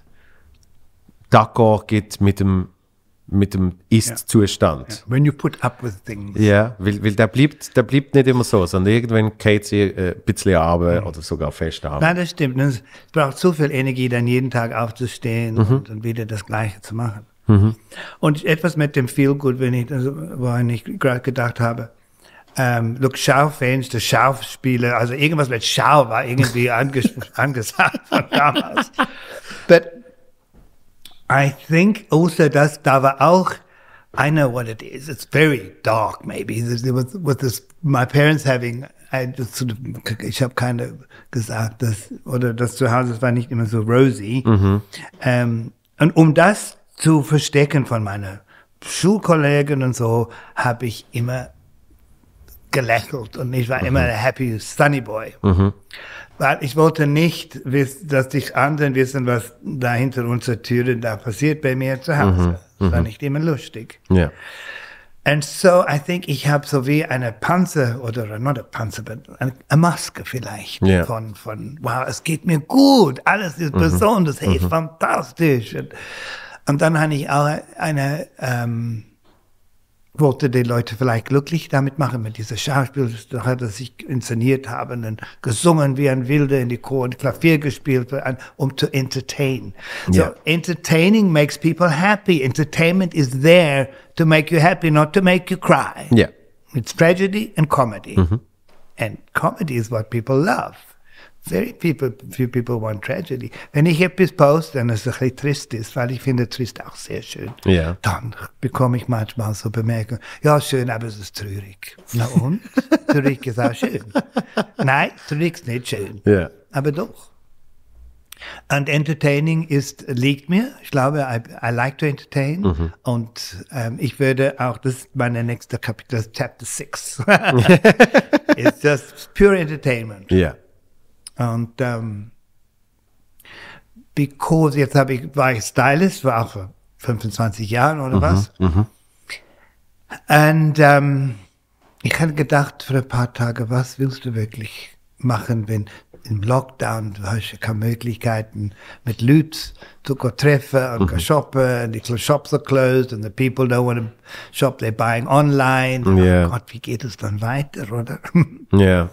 d'accord gibt mit dem, mit dem Ist-Zustand. When you put up with things. Ja, weil, weil der, bleibt, der bleibt nicht immer so, sondern irgendwann geht sie äh, ein bisschen runter oder sogar fest runter. Nein, das stimmt. Es braucht so viel Energie, dann jeden Tag aufzustehen Mhm. und, und wieder das Gleiche zu machen. Mhm. Und etwas mit dem Feelgood, wenn ich, also, woran ich gerade gedacht habe, ähm, look, Schaufans, der Schauspieler, also irgendwas mit Schau war irgendwie anges angesagt von damals. But I think also, dass da war auch, I know what it is. It's very dark, maybe. With, with this, my parents having, I just sort of, ich habe keine gesagt, dass, oder das Zuhause war nicht immer so rosy. Mhm. Ähm, und um das zu verstecken von meinen Schulkollegen und so, habe ich immer gelächelt und ich war mhm. immer ein happy sunny boy. Mhm. Weil ich wollte nicht, wiss, dass die anderen wissen, was da hinter unserer Tür da passiert bei mir zu Hause. Mhm. Das war Mhm. nicht immer lustig. Ja. And so I think ich habe so wie eine Panzer oder not a Panzer, but eine, eine Maske vielleicht Yeah. von, von, wow, es geht mir gut, alles ist besonders, hey, fantastisch. Und, und dann habe ich auch eine, ähm, wollte die Leute vielleicht glücklich damit machen, mit dieser Schauspielsache, dass ich inszeniert habe und gesungen wie ein Wilder in die Chor und Klavier gespielt, um to entertain. Yeah. So entertaining makes people happy. Entertainment is there to make you happy, not to make you cry. Ja. It's tragedy and comedy. And comedy is what people love. Very people, few people want tragedy. Wenn ich etwas poste, dann ist es ein bisschen trist ist, weil ich finde trist auch sehr schön. Ja. Dann bekomme ich manchmal so Bemerkungen, ja schön, aber es ist traurig. Na und? Traurig ist auch schön. Nein, traurig ist nicht schön. Ja. Aber doch. Und entertaining ist, liegt mir. Ich glaube, I, I like to entertain. Mhm. Und ähm, ich würde auch, das ist meine nächste Kapitel, das ist Chapter six. It's just pure entertainment. Ja. Und ähm, because jetzt habe ich, war ich Stylist, war auch vor fünfundzwanzig Jahren oder Mhm, was. mhm. Und ähm, ich hatte gedacht für ein paar Tage, was willst du wirklich machen, wenn im Lockdown du hast ja keine Möglichkeiten mit Leuten zu go treffen und go shoppen und die Shops are closed and the people don't want to shop, they're buying online. Yeah. Oh Gott, wie geht es dann weiter, oder? Ja.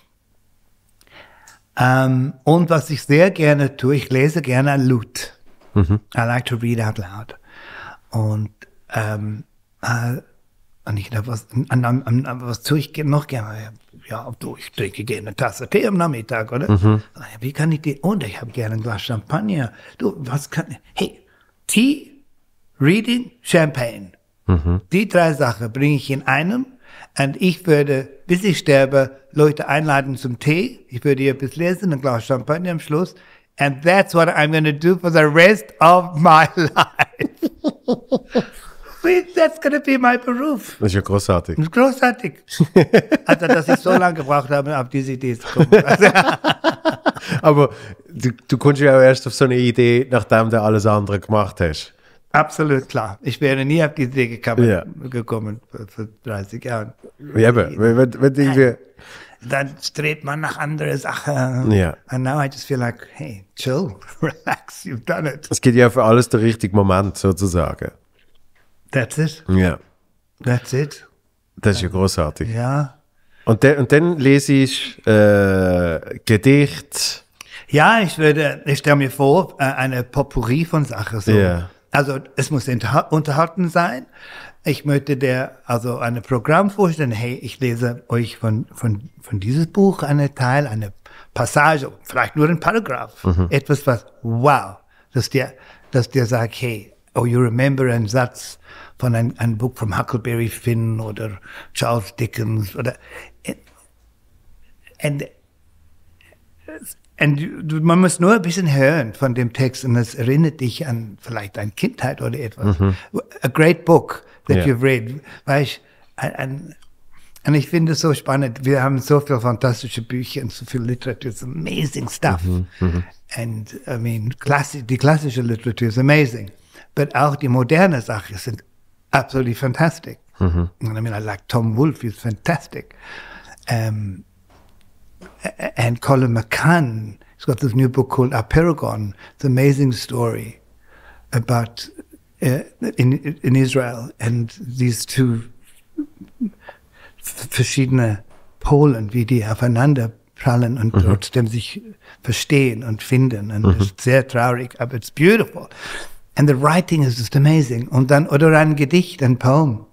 Um, und was ich sehr gerne tue, ich lese gerne ein Lied. Mhm. I like to read out loud. Und, ähm, äh, und ich glaube, was, an, an, an, was tue ich noch gerne? Ja, du, ich trinke gerne eine Tasse Tee am Nachmittag, oder? Mhm. Wie kann ich die? Und ich habe gerne ein Glas Champagner. Du, was kann, hey, Tea, Reading, Champagne. Mhm. Die drei Sachen bringe ich in einem. Und ich würde, bis ich sterbe, Leute einladen zum Tee. Ich würde hier etwas lesen, ein Glas Champagner am Schluss. And that's what I'm going to do for the rest of my life. That's going to be my Beruf. Das ist ja großartig. Das ist großartig. Also, dass ich so lange gebraucht habe, auf diese Idee zu kommen. Aber du, du kommst ja auch erst auf so eine Idee, nachdem du alles andere gemacht hast. Absolut klar. Ich wäre nie auf die Idee gekommen, Ja. gekommen vor, vor dreißig Jahren. Ja, aber wenn, wenn, wenn irgendwie... Dann strebt man nach anderen Sachen. Ja. And now I just feel like, hey, chill, relax, you've done it. Es gibt ja für alles der richtige Moment, sozusagen. That's it. Ja. That's it. Das ist ja großartig. Ja. Und, de, und dann lese ich äh, Gedicht. Ja, ich würde, ich stelle mir vor, eine Potpourri von Sachen. So. Yeah. Also es muss unterhalten sein. Ich möchte dir also ein Programm vorstellen. Hey, ich lese euch von, von, von dieses Buch einen Teil, eine Passage, vielleicht nur ein Paragraph. Mhm. Etwas, was, wow, dass dir, dass dir sagt, hey, oh, you remember einen Satz von einem, einem Buch von Huckleberry Finn oder Charles Dickens oder und, und man muss nur ein bisschen hören von dem Text und es erinnert dich an vielleicht deine Kindheit oder etwas. Mhm. A great book that yeah. you've read. Weißt, und, und ich finde es so spannend. Wir haben so viele fantastische Bücher und so viel Literatur. It's amazing stuff. Mhm. Mhm. And I mean, klassi- die klassische Literatur ist amazing. But auch die moderne Sachen sind absolutely fantastic. Mm-hmm. I mean, I like Tom Wolfe, he's fantastic. Um, and Colin McCann, he's got this new book called Apeirogon. It's an amazing story about uh, in, in Israel and these two f- verschiedene Polen, wie die aufeinander prallen und mm-hmm. trotzdem sich verstehen und finden. Und mm-hmm. es ist sehr traurig, aber it's beautiful. And the writing is just amazing. Und dann, oder ein Gedicht, ein Poem.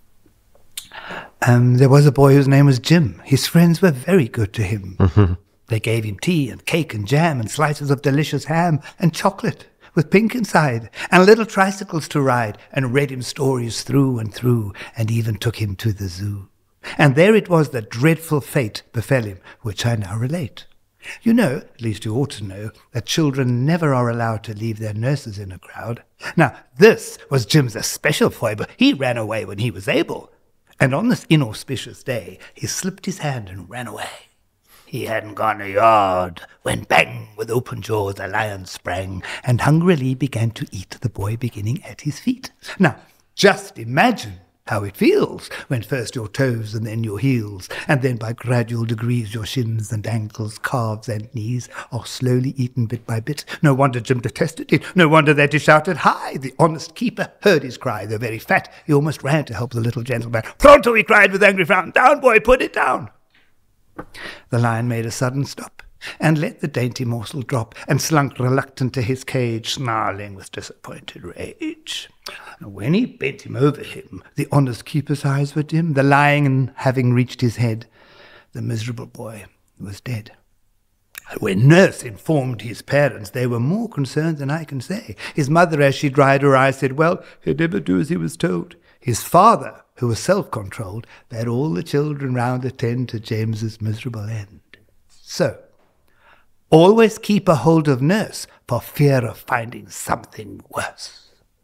Um, there was a boy whose name was Jim. His friends were very good to him. Mm-hmm. They gave him tea and cake and jam and slices of delicious ham and chocolate with pink inside and little tricycles to ride and read him stories through and through and even took him to the zoo. And there it was that dreadful fate befell him, which I now relate. You know, at least you ought to know, that children never are allowed to leave their nurses in a crowd. Now, this was Jim's especial foible. He ran away when he was able. And on this inauspicious day, he slipped his hand and ran away. He hadn't gone a yard when bang, with open jaws, a lion sprang and hungrily began to eat the boy beginning at his feet. Now, just imagine how it feels when first your toes and then your heels, and then by gradual degrees your shins and ankles, calves and knees are slowly eaten bit by bit. No wonder Jim detested it. No wonder that he shouted, "Hi!" The honest keeper heard his cry. Though very fat, he almost ran to help the little gentleman. "Pronto!" he cried with angry frown. "Down, boy, put it down!" The lion made a sudden stop and let the dainty morsel drop and slunk reluctant to his cage, snarling with disappointed rage. When he bent him over him, the honest keeper's eyes were dim, the lion having reached his head. The miserable boy was dead. When nurse informed his parents, they were more concerned than I can say. His mother, as she dried her eyes, said, well, he'd never do as he was told. His father, who was self-controlled, bade all the children round attend to James's miserable end. So, always keep a hold of nurse for fear of finding something worse.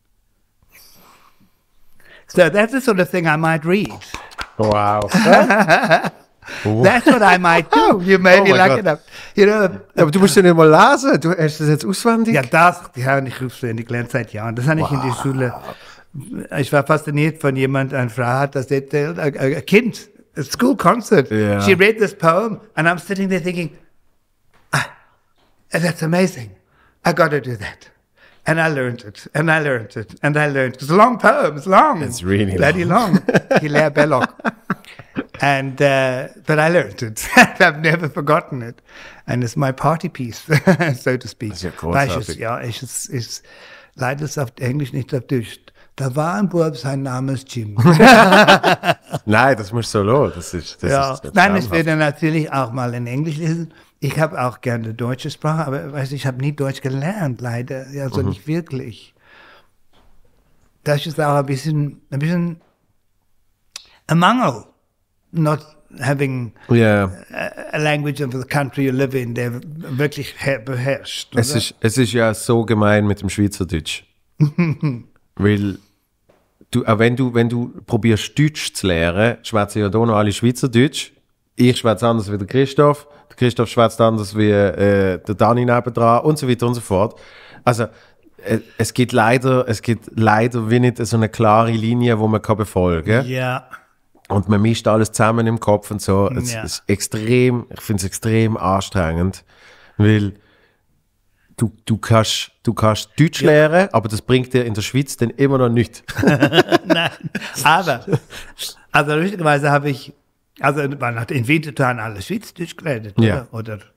So that's the sort of thing I might read. Wow. That's what I might do. You may be lucky enough. You know, aber du musst ja nicht mal lesen. Du hast das jetzt auswendig? Ja, das, die habe ich auswendig gelernt seit Jahren. Das habe ich wow. in der Schule. Ich war fasziniert von jemand, eine Frau hat das erzählt, ein Kind, a school concert. Yeah. She read this poem and I'm sitting there thinking, ah, that's amazing. I got to do that. And I learned it, and I learned it, and I learned it. It's a long poem, it's long. It's really bloody long. long. Hilaire Belloc. And, uh, but I learned it. I've never forgotten it. And it's my party piece, so to speak. Das ist ja großartig. Ich, ja, ich, ich, ich, leider ist es auf Englisch nicht auf Deutsch. Da war ein Bub, sein Name ist Jim. Nein, das muss so los. Das ist, das ja. ist, das Nein, ich werde natürlich auch mal in Englisch lesen. Ich habe auch gerne deutsche Sprache, aber weißt, ich habe nie Deutsch gelernt, leider. Also mhm. nicht wirklich. Das ist auch ein bisschen, ein bisschen ein Mangel, not having yeah. a, a language of the country you live in, der wirklich beherrscht. Es ist, es ist ja so gemein mit dem Schweizerdeutsch. Weil du, auch wenn du, wenn du probierst, Deutsch zu lernen, schwätzen ja da noch alle Schweizerdeutsch. Ich schwätze anders wie der Christoph. Der Christoph schwätzt anders wie äh, der Dani nebendran und so weiter und so fort. Also äh, es gibt leider, es gibt leider wie nicht so eine klare Linie, die man kann befolgen kann. Ja. Und man mischt alles zusammen im Kopf und so. Es ja. ist extrem, ich finde es extrem anstrengend, weil du, du kannst, du kannst Deutsch ja. lernen, aber das bringt dir in der Schweiz dann immer noch nichts. Nein, aber, also lustigerweise habe ich, also man hat in Winterthur alle Schweizerdeutsch geredet, ja. oder? Oder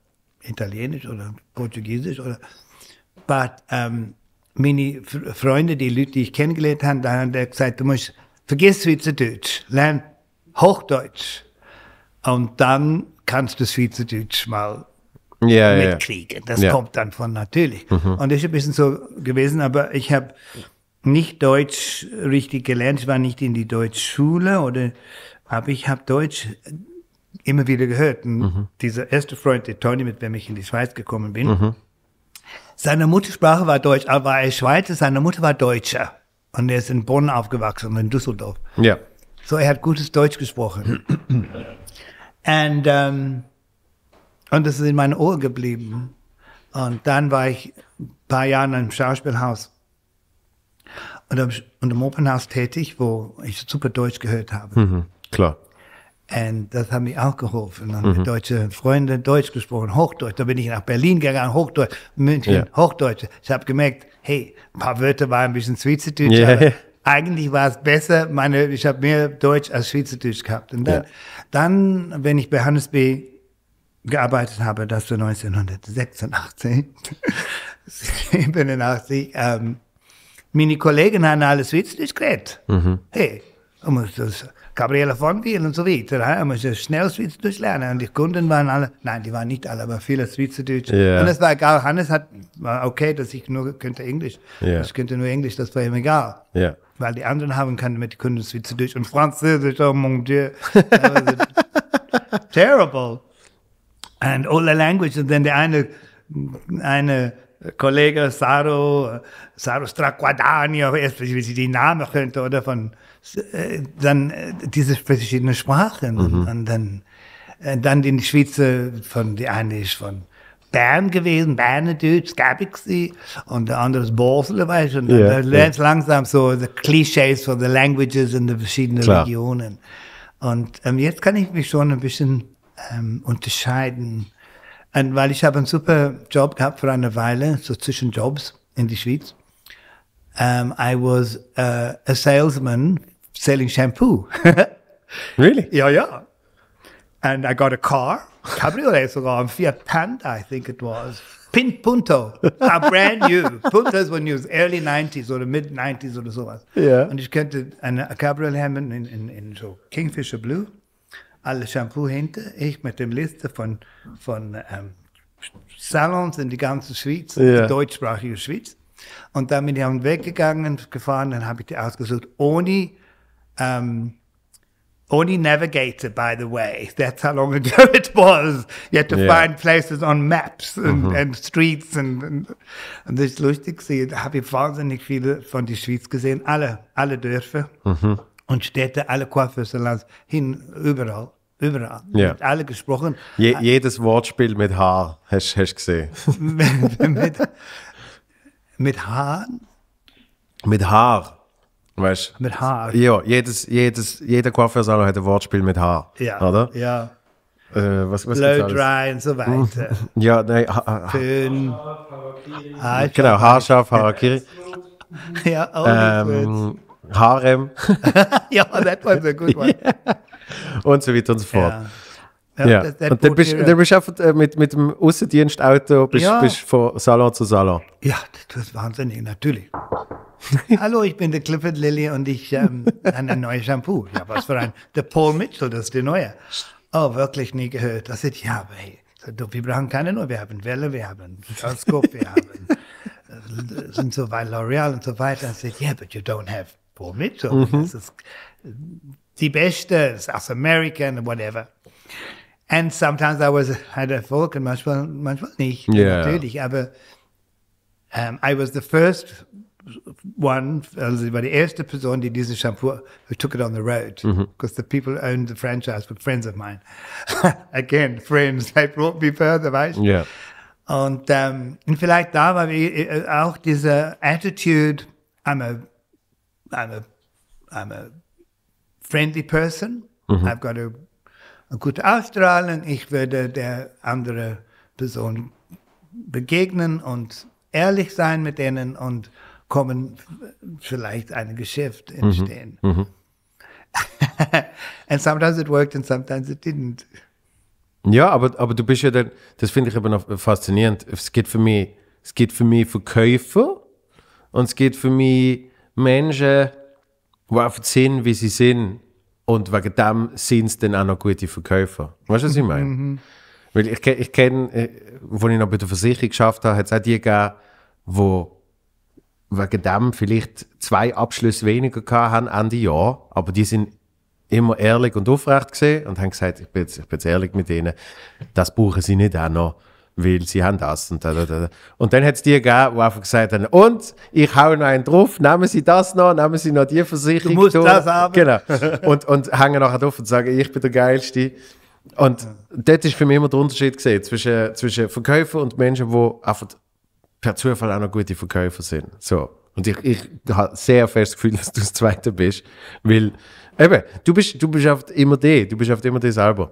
Italienisch oder Portugiesisch oder. But um, meine Freunde, die Leute, die ich kennengelernt habe, dann haben gesagt, du musst, vergiss Schweizerdeutsch, lern Hochdeutsch. Und dann kannst du Schweizerdeutsch mal ja, mitkriegen. Ja. Das ja. kommt dann von natürlich. Mhm. Und das ist ein bisschen so gewesen, aber ich habe nicht Deutsch richtig gelernt. Ich war nicht in die Deutschschule, oder, aber ich habe Deutsch immer wieder gehört. Und mhm. dieser erste Freund, der Tony, mit dem ich in die Schweiz gekommen bin, mhm. seine Muttersprache war Deutsch, aber er war Schweizer, seine Mutter war Deutscher. Und er ist in Bonn aufgewachsen, in Düsseldorf. Ja. So, er hat gutes Deutsch gesprochen. Und, ähm, und das ist in meinen Ohren geblieben. Und dann war ich ein paar Jahre im Schauspielhaus und im, und im Opernhaus tätig, wo ich super Deutsch gehört habe. Mhm, klar. Und das hat mir auch geholfen. Und mhm. mit deutschen Freunden Deutsch gesprochen, Hochdeutsch. Da bin ich nach Berlin gegangen, Hochdeutsch, München, ja. Hochdeutsch. Ich habe gemerkt, hey, ein paar Wörter waren ein bisschen Schweizerdeutsch, yeah. aber eigentlich war es besser. Meine, ich habe mehr Deutsch als Schweizerdeutsch gehabt. Und dann, ja. dann, wenn ich bei Hannes B. gearbeitet habe, das war neunzehnhundertsechsundachtzig, siebenundachtzig, ähm, meine Kollegen haben alles Schweizerdeutsch geredet. Mhm. Hey, du musst das Gabriele von Wiel und so weiter, du musst schnell Schweizerdeutsch lernen. Und die Kunden waren alle, nein, die waren nicht alle, aber viele Schweizerdeutsch. Yeah. Und das war egal. Hannes hat, war okay, dass ich nur könnte Englisch. Yeah. Ich könnte nur Englisch, das war ihm egal. Yeah. Weil die anderen haben können mit den Kunden Schweizerdeutsch und Französisch, oh mon Dieu. Terrible. And all the language, und dann der eine, eine Kollege, Saro, Saro Straquadani, erst, wie sie die Namen könnte, oder von, äh, dann äh, diese verschiedenen Sprachen. Mhm. Und dann, äh, dann die Schweizer, von, die eine ist von Bern gewesen, Bernerdeutsch, gab ich sie, und der andere ist Basel, weißt du, und yeah, dann lernst yeah. langsam so die Klischees von den Languages in den verschiedenen Klar. Regionen. Und ähm, jetzt kann ich mich schon ein bisschen ähm, unterscheiden. Und weil ich habe einen super Job gehabt für eine Weile, so zwischen Jobs in die Schweiz. Um, I was uh, a salesman selling shampoo. Really? Ja, ja. And I got a car, Cabriolet sogar, a Fiat Panda, I think it was. Pin Punto, a brand new. Puntos were new, early nineties oder mid nineties oder sowas. Yeah. Und ich könnte eine Cabriolet haben in, in, in so Kingfisher Blue. Alle Shampoo hinter, ich mit dem Liste von, von ähm, Salons in die ganze Schweiz, yeah. die deutschsprachige Schweiz. Und dann bin ich am Weg gegangen, gefahren, dann habe ich die ausgesucht, ohne, ähm, ohne Navigator, by the way. That's how long ago it was. You had to yeah. find places on maps and, mhm. and streets. And, and, und das ist lustig, da habe ich wahnsinnig viele von der Schweiz gesehen, alle, alle Dörfer. Mhm. Und Städte, alle Coiffeursalons, hin, überall, überall. Ja. Mit alle gesprochen. Je, jedes Wortspiel mit Haar, hast du gesehen? mit, mit Haaren? Mit Haar, weißt du? Mit Haar. Ja, jedes, jedes, jeder Coiffeursalon hat ein Wortspiel mit Haar, ja, oder? Ja. Äh, was, was Blow dry und so weiter. Ja, nein. Ha, ha, Föhn. Haarscharf, genau, Haarscharf, Harakiri. Ja, all ähm, Harem. Ja, that was a good one. Yeah. Und so weiter und so fort. Ja. Ja. Ja. Und dann bist, dann bist du einfach mit, mit dem Aussendienstauto bist, ja. bist von Salon zu Salon. Ja, das ist wahnsinnig, natürlich. Hallo, ich bin der Clifford Lilly und ich ähm, habe ein neues Shampoo. Ja, was für ein, der Paul Mitchell, das ist der neue. Oh, wirklich nie gehört. Das ist, ja, aber hey, wir brauchen keine neue. Wir haben Welle, wir haben Teleskop, wir haben sind so weit L'Oreal und so weiter. Und sagt, yeah, but you don't have Paul Mitchell. Mhm. Das ist die beste, South American and whatever. And sometimes I was had Erfolg und manchmal, manchmal nicht. Yeah. Natürlich, aber um, I was the first one, also ich war die erste Person, die dieses Shampoo, who took it on the road, because the people who owned the franchise were friends of mine. Again, friends, they brought me further, weißt du? Yeah. Und, um, und vielleicht da war auch diese Attitude, I'm a, I'm a, I'm a friendly person, mhm. I've got a, a gute Ausstrahlung, ich würde der andere Person begegnen und ehrlich sein mit denen und kommen vielleicht ein Geschäft entstehen. Mhm. Mhm. And sometimes it worked and sometimes it didn't. Ja, aber, aber du bist ja dann, das finde ich aber noch faszinierend. Es gibt für mich, es gibt für mich Verkäufer und es gibt für mich Menschen, die einfach sind, wie sie sind. Und wegen dem sind es dann auch noch gute Verkäufer. Weißt du, was ich meine? Mhm. Weil ich, ich kenne, als ich noch bei der Versicherung geschafft habe, hat es auch die gegeben, die wegen dem vielleicht zwei Abschlüsse weniger hatten Ende Jahr, aber die sind immer ehrlich und aufrecht gesehen und haben gesagt, ich bin, jetzt, ich bin jetzt ehrlich mit ihnen, das brauchen sie nicht auch noch, weil sie haben das und da, da, da. Und dann hat es die gegeben, die einfach gesagt haben, und ich hau noch einen drauf, nehmen Sie das noch, nehmen Sie noch die Versicherung. Du musst durch. das haben. Genau. Und, und hängen nachher drauf und sagen, ich bin der Geilste. Und ja. Dort ist für mich immer der Unterschied gesehen zwischen, zwischen Verkäufern und Menschen, die einfach per Zufall auch noch gute Verkäufer sind. So. Und ich, ich habe sehr fest das Gefühl, dass du das Zweite bist, weil eben, du bist, du bist oft immer der, du bist oft immer der selber.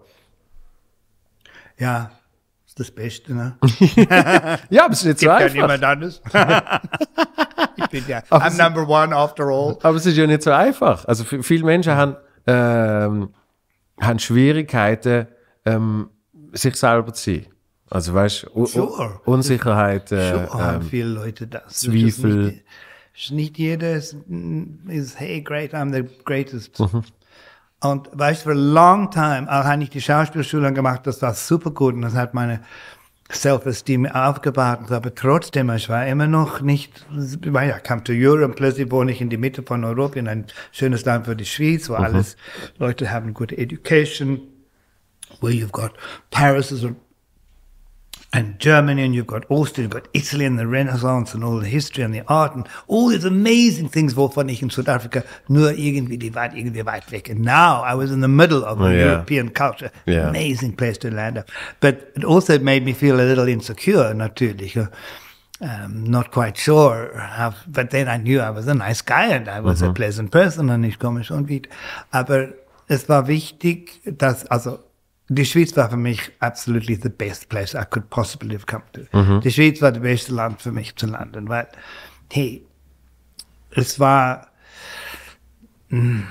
Ja, ist das Beste, ne? Ja, aber es ist nicht so Gibt einfach. ja niemand anderes. Ich bin ja, I'm es, number one after all. Aber es ist ja nicht so einfach. Also f- viele Menschen haben, ähm, haben Schwierigkeiten, ähm, sich selber zu sein. Also weißt du, sure. Unsicherheit, äh, sure, haben ähm, viele Leute das. Zweifel. Nicht, nicht jeder ist, ist, hey, great, I'm the greatest. Mhm. Und weißt du, for a long time, auch habe ich die Schauspielschule gemacht, das war super gut und das hat meine Self-Esteem aufgebaut. Aber trotzdem, ich war immer noch nicht, weil ja, kam to Europe, plötzlich wohne ich in die Mitte von Europa, in ein schönes Land für die Schweiz, wo mhm. alles, Leute haben gute Education, where you've got Paris is a and Germany, and you've got Austria, you've got Italy and the Renaissance and all the history and the art and all these amazing things, wovon ich in Südafrika nur irgendwie, die waren irgendwie weit weg. And now I was in the middle of oh, the yeah. European culture. Yeah. Amazing place to land up. But it also made me feel a little insecure, natürlich. Um, not quite sure how, but then I knew I was a nice guy and I was mm-hmm. a pleasant person und ich komme schon wieder. Aber es war wichtig, dass, also, die Schweiz war für mich absolutely the best place I could possibly have come to. Mhm. Die Schweiz war das beste Land für mich zu landen, weil, hey, es war, mh,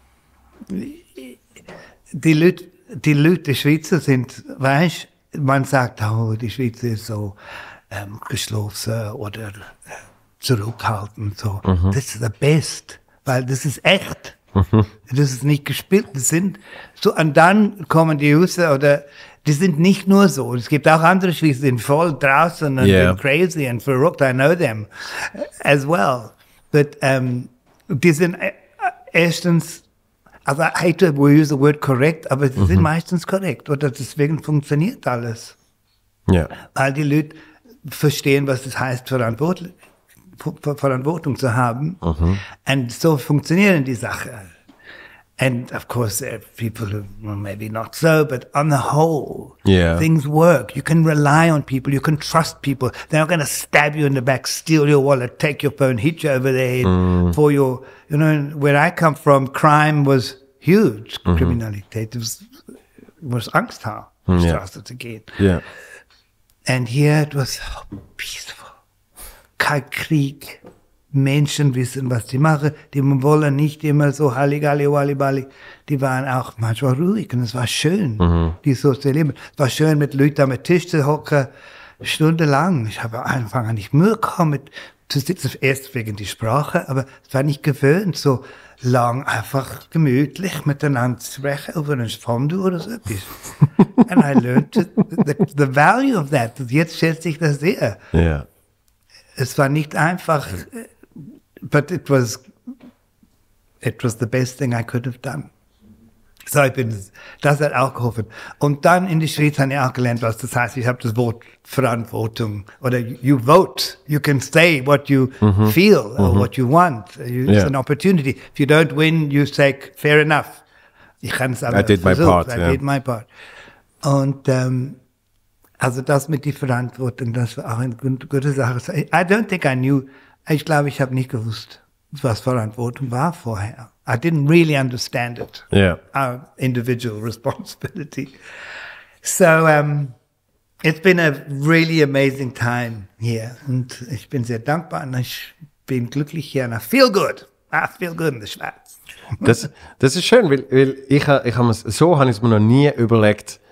die Leute, die Leute, die Schweizer sind, weißt, man sagt, oh, die Schweizer ist so ähm, geschlossen oder äh, zurückhaltend, so. Mhm. Das ist the best, weil das ist echt. Das ist nicht gespielt, das sind so, und dann kommen die Russen oder, die sind nicht nur so, es gibt auch andere Schweizer, die sind voll draußen und yeah. crazy and verrückt, I know them as well, but um, die sind äh, erstens, also I hate to use the word correct, aber die mhm. sind meistens korrekt, oder deswegen funktioniert alles, yeah. weil die Leute verstehen, was das heißt, verantwortlich Verantwortung zu haben. Uh-huh. Und so funktionieren die Sachen. And of course, there are people who, well, maybe not so, but on the whole, yeah. things work. You can rely on people. You can trust people. They're not going to stab you in the back, steal your wallet, take your phone, hit you over the head mm. for your, you know, where I come from, crime was huge. Mm-hmm. Kriminalität was, was Angst haben, auf die Straße zu gehen. Yeah. And here it was oh, peaceful. Kein Krieg. Menschen wissen, was sie machen. Die wollen nicht immer so Halligalli, Wallibali. Die waren auch manchmal ruhig und es war schön, mhm. die so zu erleben. Es war schön, mit Leuten am Tisch zu hocken, stundenlang. Ich habe am Anfang nicht Mühe gehabt, mit zu sitzen, erst wegen der Sprache, aber es war nicht gewöhnt, so lang einfach gemütlich miteinander zu sprechen über ein Fondue oder so etwas. And I learned to, the, the value of that. Jetzt schätze ich das sehr. Yeah. Es war nicht einfach, but it was, it was the best thing I could have done. So, ich bin, das hat auch geholfen. Und dann in der Schweiz habe ich auch gelernt, was das heißt. Ich habe das Wort Verantwortung oder you vote. You can say what you mm-hmm. feel or mm-hmm. what you want. You, yeah. It's an opportunity. If you don't win, you say fair enough. Ich kann es aber I did versucht. my part. I yeah. did my part. Und ähm, also das mit der Verantwortung, das war auch eine gute Sache. I don't think I knew, ich glaube, ich habe nicht gewusst, was Verantwortung war vorher. I didn't really understand it. Yeah. Our individual responsibility. So um, it's been a really amazing time here. Und ich bin sehr dankbar und ich bin glücklich hier. And I feel good. I feel good in der Schweiz. Das, das ist schön, weil, weil ich, ich habe so habe ich es mir noch nie überlegt,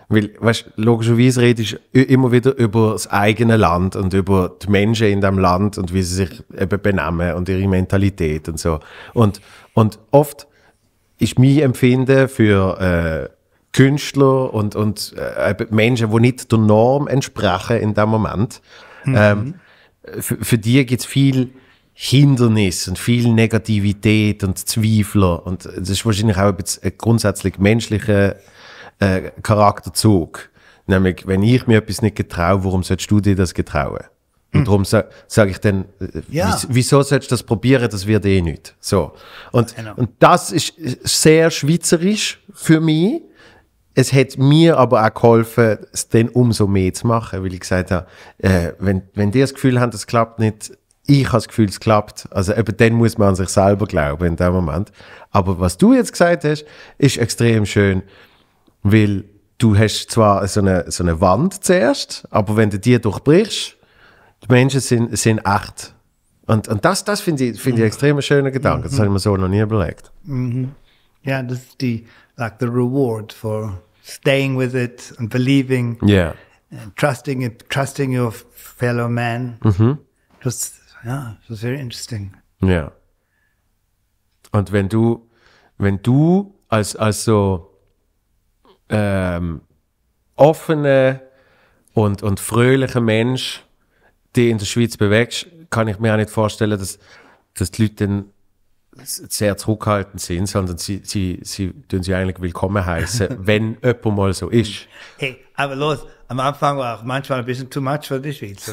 Weil, weißt, logischerweise redest du immer wieder über das eigene Land und über die Menschen in diesem Land und wie sie sich eben benehmen und ihre Mentalität und so. Und, und oft ist mein Empfinden für äh, Künstler und, und äh, Menschen, die nicht der Norm entsprechen in dem Moment, mhm. ähm, für, für die gibt es viel Hindernis und viel Negativität und Zweifler. Und das ist wahrscheinlich auch ein, ein grundsätzlich menschlicher äh, Charakterzug. Nämlich, wenn ich mir etwas nicht getraue, warum sollst du dir das getrauen? Und hm. darum sa- sage ich dann, äh, ja. wieso, wieso sollst du das probieren, das wird eh nicht. So. Und, Genau. und das ist sehr schweizerisch für mich. Es hat mir aber auch geholfen, es dann umso mehr zu machen, weil ich gesagt habe, äh, wenn, wenn die das Gefühl haben, es klappt nicht, ich habe das Gefühl, es klappt. Also eben dann muss man an sich selber glauben in dem Moment. Aber was du jetzt gesagt hast, ist extrem schön, weil du hast zwar so eine, so eine Wand zuerst, aber wenn du die durchbrichst, die Menschen sind, sind echt. Und, und das, das finde ich, find ich extrem schöner Gedanke. Das habe ich mir so noch nie überlegt. Mhm. Ja, das ist die, like the reward for staying with it and believing Yeah. and trusting it, trusting your fellow man. Mhm. Das, ja, das ist very interesting. Ja. Und wenn du, wenn du als, als so ähm, offener und, und fröhlicher Mensch dich in der Schweiz bewegst, kann ich mir auch nicht vorstellen, dass, dass die Leute dann sehr zurückhaltend sind, sondern sie, sie, sie tun sie eigentlich willkommen heißen, wenn jemand mal so ist. Hey, aber los, am Anfang war auch manchmal ein bisschen too much für die Schweiz.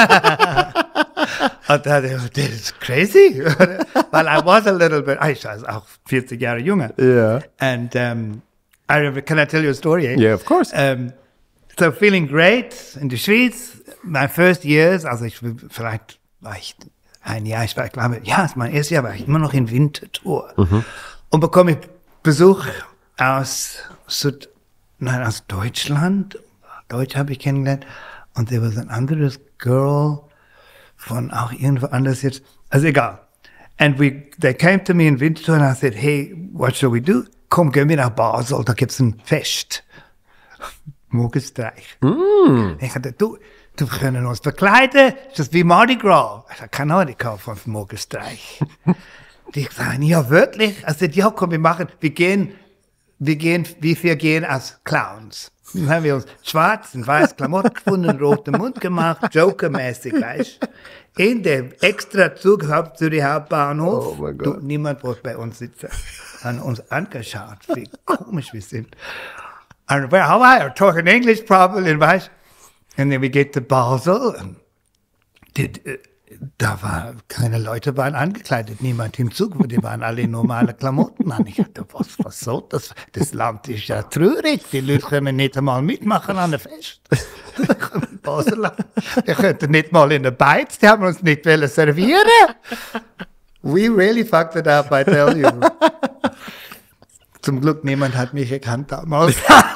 Und da dachte ich, das ist crazy. Weil I was a little bit, ich war auch vierzig Jahre jünger. Ja. And um, I remember, can I tell you a story? Eh? Yeah, of course. Um, so feeling great in der Schweiz, my first years, also ich vielleicht war ich ein Jahr, ich war, ich glaube, ja, ist mein erstes Jahr, war ich immer noch in Winterthur. Mhm. Und bekomme ich Besuch aus, Süd, nein, aus Deutschland. Deutsch habe ich kennengelernt. Und there was an anderes girl von auch irgendwo anders jetzt. Also egal. And we, they came to me in Winterthur and I said, hey, what shall we do? Komm, gehen wir nach Basel, da gibt's ein Fest. Mogestreich. Mm. Ich sagte, du, du können uns verkleiden, das ist wie Mardi Gras. Ich sagte, keine Ahnung, ich von Mogestreich. Die sagen, ja, wirklich? Also, ja, komm, wir machen, wir gehen, wir gehen, wie wir gehen als Clowns. Dann haben wir uns schwarz und weiß Klamotten gefunden, roten Mund gemacht, Joker-mäßig, weißt du. In dem extra Zug zu dem Hauptbahnhof. Oh mein Du, Gott. niemand wollte bei uns sitzen. Haben uns angeschaut, wie komisch wir sind. And well, how are you talking English probably, weißt du. And then we get to Basel. And did, uh, da war, keine Leute waren angekleidet, niemand im Zug, die waren alle in normale Klamotten an. Ich dachte, was, was soll das? Das Land ist ja traurig, die Leute können nicht einmal mitmachen an der Fest. Basel, wir könnten nicht mal in der Beiz, die haben uns nicht wollen servieren. We really fucked it up, I tell you. Zum Glück, niemand hat mich erkannt damals.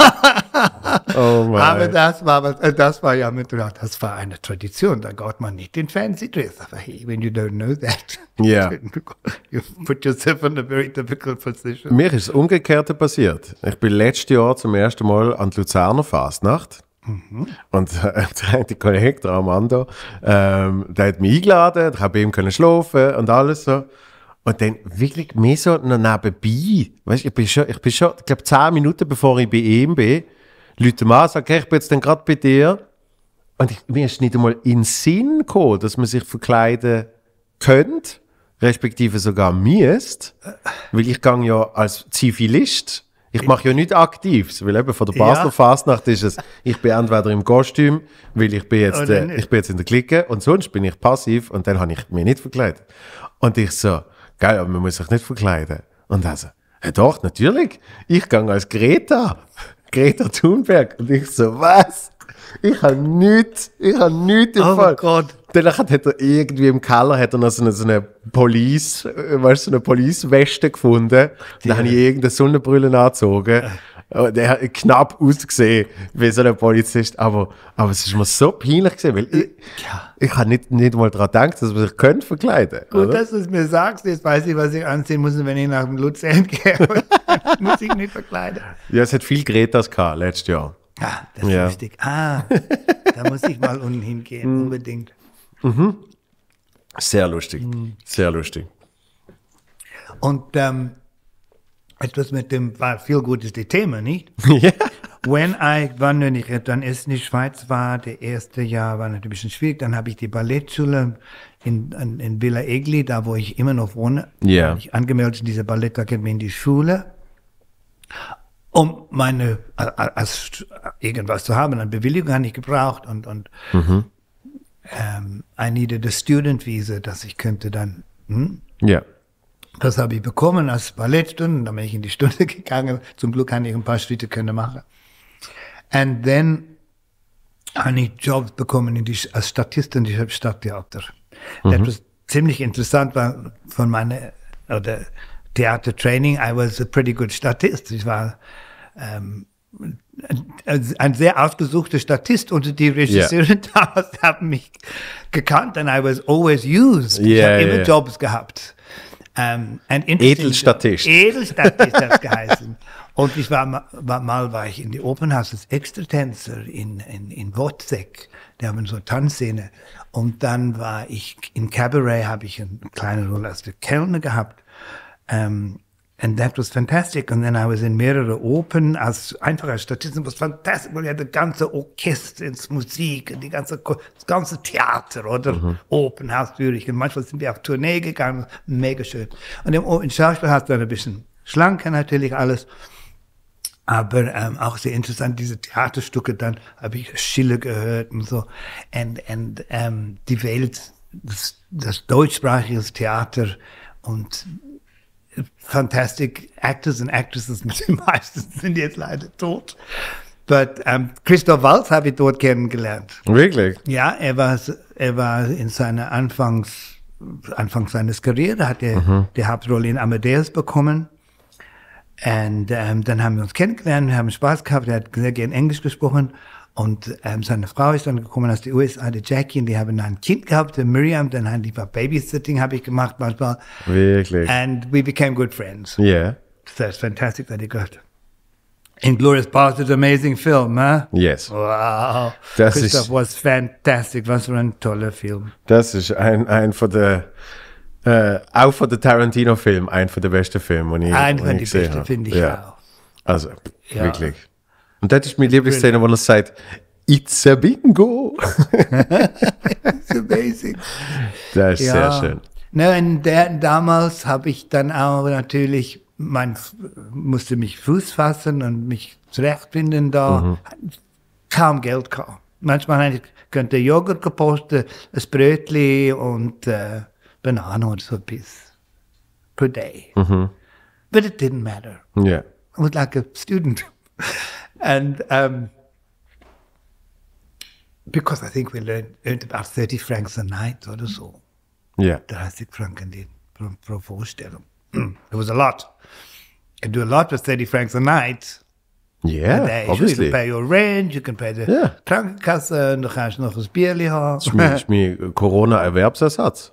Oh mein. Aber das war, das war ja mit, das war eine Tradition, da geht man nicht in Fancy-Dress. Aber hey, when you don't know that, Ja. you put yourself in a very difficult position. Mir ist das Umgekehrte passiert. Ich bin letztes Jahr zum ersten Mal an die Luzerner Fasnacht. Mhm. Und äh, der eine Kollege, der Armando, ähm, der hat mich eingeladen, ich habe bei ihm können schlafen und alles so. Und dann wirklich mehr so noch nebenbei, weißt, ich bin schon, ich bin schon, ich glaube, zehn Minuten bevor ich bei ihm bin, Leute mal sagen, okay, ich bin jetzt dann gerade bei dir. Und ich, mir ist nicht einmal in den Sinn gekommen, dass man sich verkleiden könnte, respektive sogar müsste, weil ich gehe ja als Zivilist. Ich mache ja nichts Aktives, weil eben von der Basler Ja. Fasnacht ist es, ich bin entweder im Kostüm, weil ich bin jetzt, Oder äh, nicht. ich bin jetzt in der Clique und sonst bin ich passiv und dann habe ich mich nicht verkleidet. Und ich so, geil, aber man muss sich nicht verkleiden. Und also, ja doch, natürlich, ich gehe als Greta, Greta Thunberg. Und ich so, was? Ich habe nichts, ich habe nichts im Oh Fall. Gott. Danach hat er irgendwie im Keller hat er noch so eine, so eine Police, äh, weißt du, so eine Police-Weste gefunden. Dann habe ich irgendeine Sonnenbrille angezogen. Und der hat knapp ausgesehen wie so ein Polizist. Aber, aber es ist mir so peinlich gewesen, weil ich, Ja. ich habe nicht, nicht mal daran gedacht, dass man sich könnte verkleiden. Gut, oder? dass du es mir sagst, jetzt weiß ich, was ich anziehen muss, wenn ich nach dem Luzern gehe. Muss ich nicht verkleiden. Ja, es hat viel Gretas gehabt letztes Jahr. Ah, das ist Ja. lustig. Ah, da muss ich mal unten hingehen, unbedingt. Sehr lustig, sehr lustig. Und ähm, etwas mit dem, war viel Gutes die Thema, nicht? Ja. When I, wann wenn ich dann erst in die Schweiz war, der erste Jahr war natürlich ein bisschen schwierig, dann habe ich die Ballettschule in, in, in Villa Egli, da wo ich immer noch wohne, Ja. habe ich angemeldet in diese Ballettakademie in die Schule, um meine, als irgendwas zu haben, eine Bewilligung habe ich gebraucht und, und Mhm. ähm, I needed a student visa, dass ich könnte dann, hm? Ja. Das habe ich bekommen als Ballettstunde, dann bin ich in die Stunde gegangen, zum Glück habe ich ein paar Schritte können machen. And then habe ich Jobs bekommen in die, als Statistin im Stadttheater. Mhm. Das was ziemlich interessant war von meiner oder Theatertraining. I was a pretty good Statist. Ich war ähm, ein, ein sehr ausgesuchter Statist und die Regisseurin yeah. damals haben mich gekannt and I was always used. Yeah, ich habe immer yeah. Jobs gehabt. Um, Edelstatist. Edelstatist hat es geheißen. Und ich war, war mal war ich in die Opernhaus als Extratänzer in, in, in Wozzeck. Die haben so eine Tanzszene. Und dann war ich in Cabaret, habe ich eine kleine Rolle als der Kellner gehabt. Um, and that was fantastic. And then I was in mehrere Opern als einfach als Statist. Das was fantastic, weil ich hatte das ganze Orchester, ins Musik, die ganze, das ganze Theater oder mhm. Opernhaus Zürich. Und manchmal sind wir auf Tournee gegangen, mega schön. Und im, im Schauspiel hast du dann ein bisschen schlanker natürlich alles. Aber ähm, auch sehr interessant, diese Theaterstücke, dann habe ich Schiller gehört und so. Und, und ähm, die Welt, das, das deutschsprachige Theater und fantastic actors and actresses, mit den meisten sind jetzt leider tot. But um, Christoph Waltz habe ich dort kennengelernt. Wirklich? Ja, er war, er war in seiner Anfangs, Anfang seines Karriere, hat er mhm. die Hauptrolle in Amadeus bekommen. Und ähm, dann haben wir uns kennengelernt, wir haben Spaß gehabt, er hat sehr gern Englisch gesprochen. Und ähm, seine Frau ist dann gekommen aus den U S A, die Jackie, und die haben ein Kind gehabt, der Miriam, dann haben die war Babysitting, habe ich gemacht manchmal. Wirklich? And we became good friends. Ja. Yeah. That's fantastic that he got. Inglourious Basterds, amazing film, huh? Yes. Wow. Das Christoph ist, was fantastic, was für ein toller Film. Das ist ein, ein von der, äh, auch von der Tarantino-Film, ein von der besten Filme, die ich, ein von den die ich gesehen besten, habe. finde ich ja. auch. Also, Ja. wirklich. Und das ist meine Lieblingsszene, wo er sagt, it's a bingo. It's amazing. Das ist Ja. sehr schön. Ne, und der, damals habe ich dann auch natürlich, mein, musste mich Fuß fassen und mich zurechtfinden da. Mhm. Kaum Geld kam. Manchmal ich, könnte Joghurt gepostet, ein Brötchen und äh, Banane oder so bis per day. Mhm. But it didn't matter. Ja. I was like a student. And um, because I think we learned, earned about thirty francs a night oder so. Ja. dreißig Franken die, pro, pro Vorstellung. It was a lot. You can do a lot with thirty francs a night. Yeah, a day. obviously. You can pay your rent, you can pay the Ja. Krankenkasse, du kannst noch ein Bierli haben. Das ist mein, das ist mein Corona-Erwerbsersatz.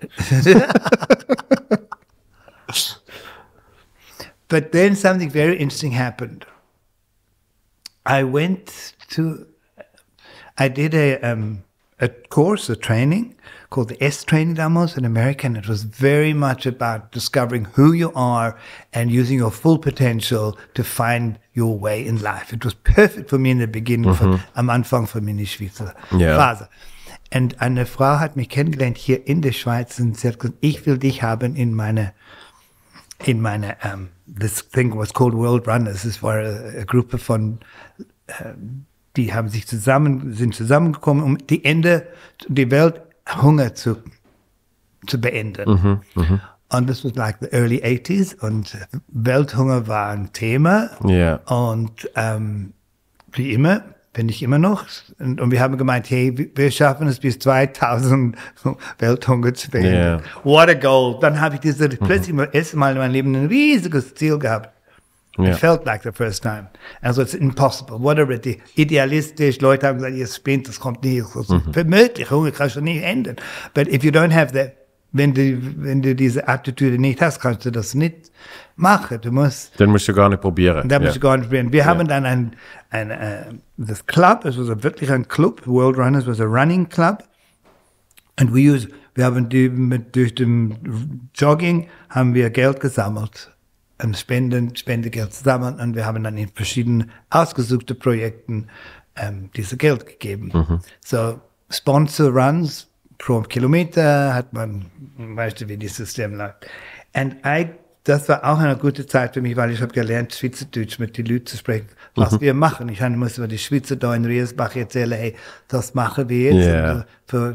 But then something very interesting happened. I went to, I did a um, a course, a training called the S training damals in America, and it was very much about discovering who you are and using your full potential to find your way in life. It was perfect for me in the beginning, von, am Anfang von meiner Schweizer Ja. Phase. Und eine Frau hat mich kennengelernt hier in der Schweiz und sie hat gesagt, ich will dich haben in meine in meine, um, this thing was called World Runners. Es war eine Gruppe von, um, die haben sich zusammen, sind zusammengekommen, um die Ende, die Welthunger zu, zu beenden. Mhm, mhm. Und das was like the early eighties und Welthunger war ein Thema. Ja. Und um, wie immer, bin ich immer noch. Und, und wir haben gemeint, hey, wir schaffen es bis zweitausend Welthunger zu beenden. Yeah. What a goal. Dann habe ich diese, mhm. plötzlich das erste Mal in meinem Leben ein riesiges Ziel gehabt. Yeah. It felt like the first time. Also it's impossible. Whatever it is. Idealistisch. Leute haben gesagt, ihr spinnt, das kommt nie. Das ist mhm. unmöglich. Hunger kannst du nie ändern. But if you don't have the wenn du, wenn du diese Attitüde nicht hast, kannst du das nicht machen. Du musst, dann musst du gar nicht probieren. Dann musst ja. du gar nicht probieren. Wir ja. haben dann ein, ein, ein das Club, es war wirklich ein Club, World Runners was a running club. And we use, wir haben die mit, durch den Jogging haben wir Geld gesammelt. Spenden, Spendegeld zusammen und wir haben dann in verschiedenen ausgesuchten Projekten ähm, diese Geld gegeben. Mhm. So, Sponsor Runs pro Kilometer hat man, weißt du, wie das System läuft. Und I, das war auch eine gute Zeit für mich, weil ich habe gelernt, Schweizerdeutsch mit den Leuten zu sprechen, was mhm. wir machen. Ich musste über die Schweizer da in Riersbach erzählen, hey, das machen wir jetzt. Yeah. Und, für,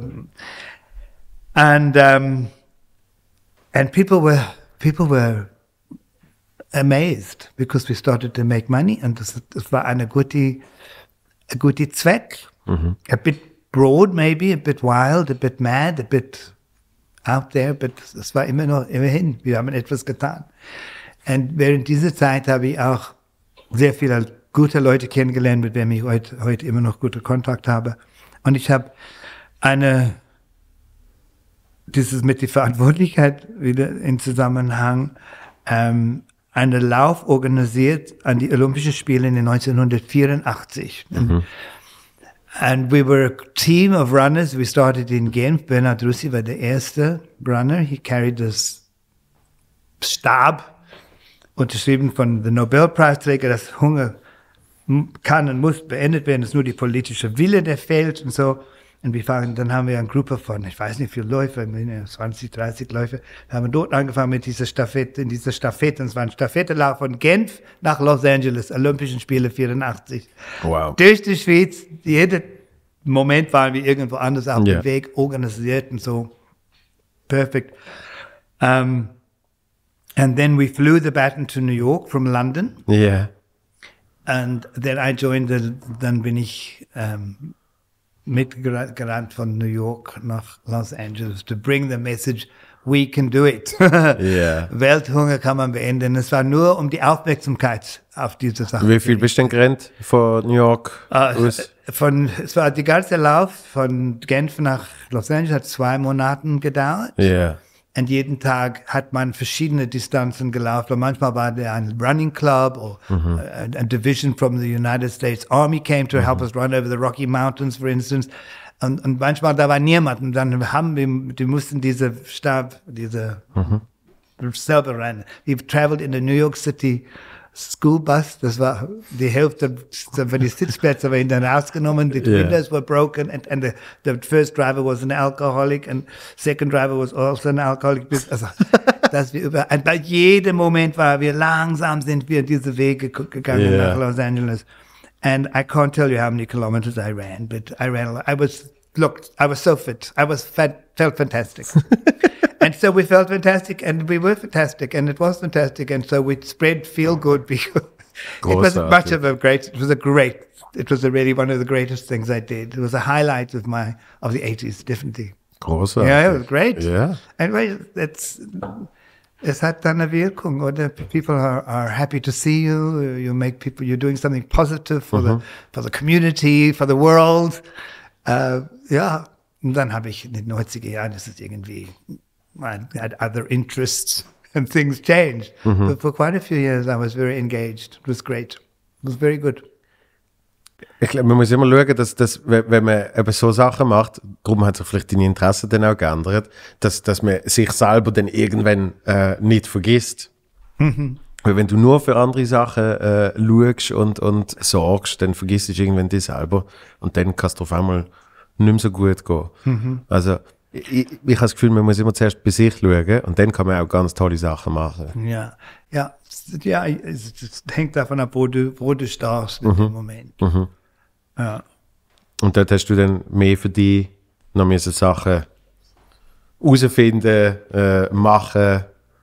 and, um, and people were, people were amazed because we started to make money and das, das war eine gute, a gute Zweck. Mm-hmm. A bit broad maybe, a bit wild, a bit mad, a bit out there, but es war immer noch, immerhin, wir haben etwas getan. Und während dieser Zeit habe ich auch sehr viele gute Leute kennengelernt, mit denen ich heute, heute immer noch guten Kontakt habe. Und ich habe eine, dieses mit der Verantwortlichkeit wieder in Zusammenhang, ähm, einen Lauf organisiert an die Olympischen Spiele in neunzehnhundertvierundachtzig. Mhm. And we were a team of runners. We started in Genf. Bernhard Russi war der erste Runner. He carried this Stab, unterschrieben von dem Nobelpreisträger, dass Hunger kann und muss beendet werden. Es ist nur die politische Wille, der fehlt und so. Und wir fangen, dann haben wir eine Gruppe von, ich weiß nicht, wie viele Läufer, zwanzig, dreißig Läufer. Wir haben dort angefangen mit dieser Staffette, in dieser Staffette. Und es war ein Staffettelauf von Genf nach Los Angeles, Olympischen Spiele vierundachtzig. Wow. Durch die Schweiz, jeden Moment waren wir irgendwo anders auf yeah. dem Weg, organisiert und so. Perfect. Um, and then we flew the baton to New York from London. Yeah. And then I joined the, dann bin ich, um, mitgerannt von New York nach Los Angeles to bring the message, we can do it. Yeah. Welthunger kann man beenden. Es war nur um die Aufmerksamkeit auf diese Sache. Wie viel bist du denn gerannt von New York uh, aus? Von, es war die ganze Lauf von Genf nach Los Angeles hat zwei Monate gedauert. Yeah. Und jeden Tag hat man verschiedene Distanzen gelaufen. Und manchmal war der ein Running Club oder mhm. a, a division from the United States Army came to mhm. help us run over the Rocky Mountains, for instance. Und, und manchmal da war niemand. Und dann haben wir, die mussten diese Stab, diese mhm. selber rennen. We traveled in the New York City School Bus. Das war die Hälfte von den Sitzplätzen waren dann rausgenommen. The yeah. windows were broken, and, and the, the first driver was an alcoholic, and second driver was also an alcoholic. Also, dass wir über, und bei jedem Moment war wir langsam sind wir diese Wege gegangen yeah. nach Los Angeles. And I can't tell you how many kilometers I ran, but I ran. I was look, I was so fit. I was fat, felt fantastic. And so we felt fantastic, and we were fantastic, and it was fantastic, and so we spread feel good because it was much of a great. It was a great. It was a really one of the greatest things I did. It was a highlight of my of the eighties, definitely. Großartig. Yeah, it was great. Yeah. Anyway, it's es hat dann eine Wirkung, oder? People are, are happy to see you. You make people. You're doing something positive for mm-hmm. the for the community, for the world. Uh, ja. Und dann habe ich in den neunziger Jahren, das ist irgendwie. I had other interests and things changed. Mm-hmm. But for quite a few years, I was very engaged. It was great. It was very good. Ich glaube, man muss immer schauen, dass, dass wenn man eben so Sachen macht, darum hat sich vielleicht deine Interessen dann auch geändert, dass, dass man sich selber dann irgendwann äh, nicht vergisst. Mhm. Weil wenn du nur für andere Sachen äh, schaust und, und sorgst, dann vergisst du irgendwann dich selber und dann kann es auf einmal nicht mehr so gut gehen. Mhm. Also Ich, ich habe das Gefühl, man muss immer zuerst bei sich schauen und dann kann man auch ganz tolle Sachen machen. Ja, ja, ja es, es hängt davon ab, wo du, wo du stehst in mhm. dem Moment. Mhm. Ja. Und dort hast du dann mehr für dich noch mehr so Sachen herausfinden, äh, machen.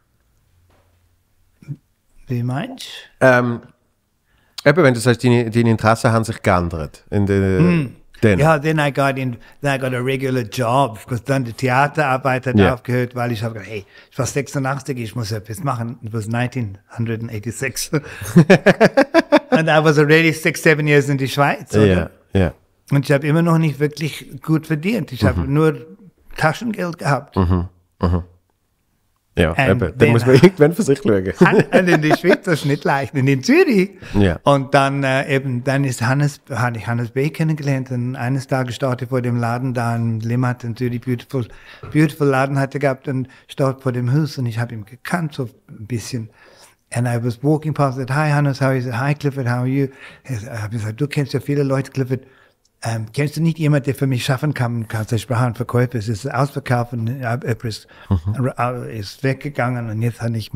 Wie meinst du? Ähm, eben, wenn du sagst, deine, deine Interessen haben sich geändert. In der, mm. Then. Ja, then I got in, then I got a regular job, because dann die Theaterarbeit hat yeah. aufgehört, weil ich habe gedacht, hey, ich war sechsundachtzig, ich muss etwas machen. It was nineteen eighty-six. And I was already six, seven years in die Schweiz. Oder? Yeah, yeah. Und ich habe immer noch nicht wirklich gut verdient. Ich mhm. habe nur Taschengeld gehabt. Mhm. Mhm. Ja, And eben. Dann muss man irgendwann für sich schauen. Und in der Schweiz ist es nicht leicht. Und in Zürich. Ja. Und dann äh, eben, dann ist Hannes, hatte ich Hannes B. kennengelernt. Und eines Tages stand ich vor dem Laden da in Limmat, in Zürich, beautiful, beautiful Laden hatte gehabt und stand vor dem Haus und ich habe ihn gekannt, so ein bisschen. And I was walking past, said, hi Hannes, how are you? He said, hi Clifford, how are you? Ich habe gesagt, du kennst ja viele Leute, Clifford. Ähm, kennst du nicht jemanden, der für mich schaffen kann, kannst Sprache und Verkäufe? Es ist ausverkauft und ist, mhm. ist weggegangen und jetzt habe ich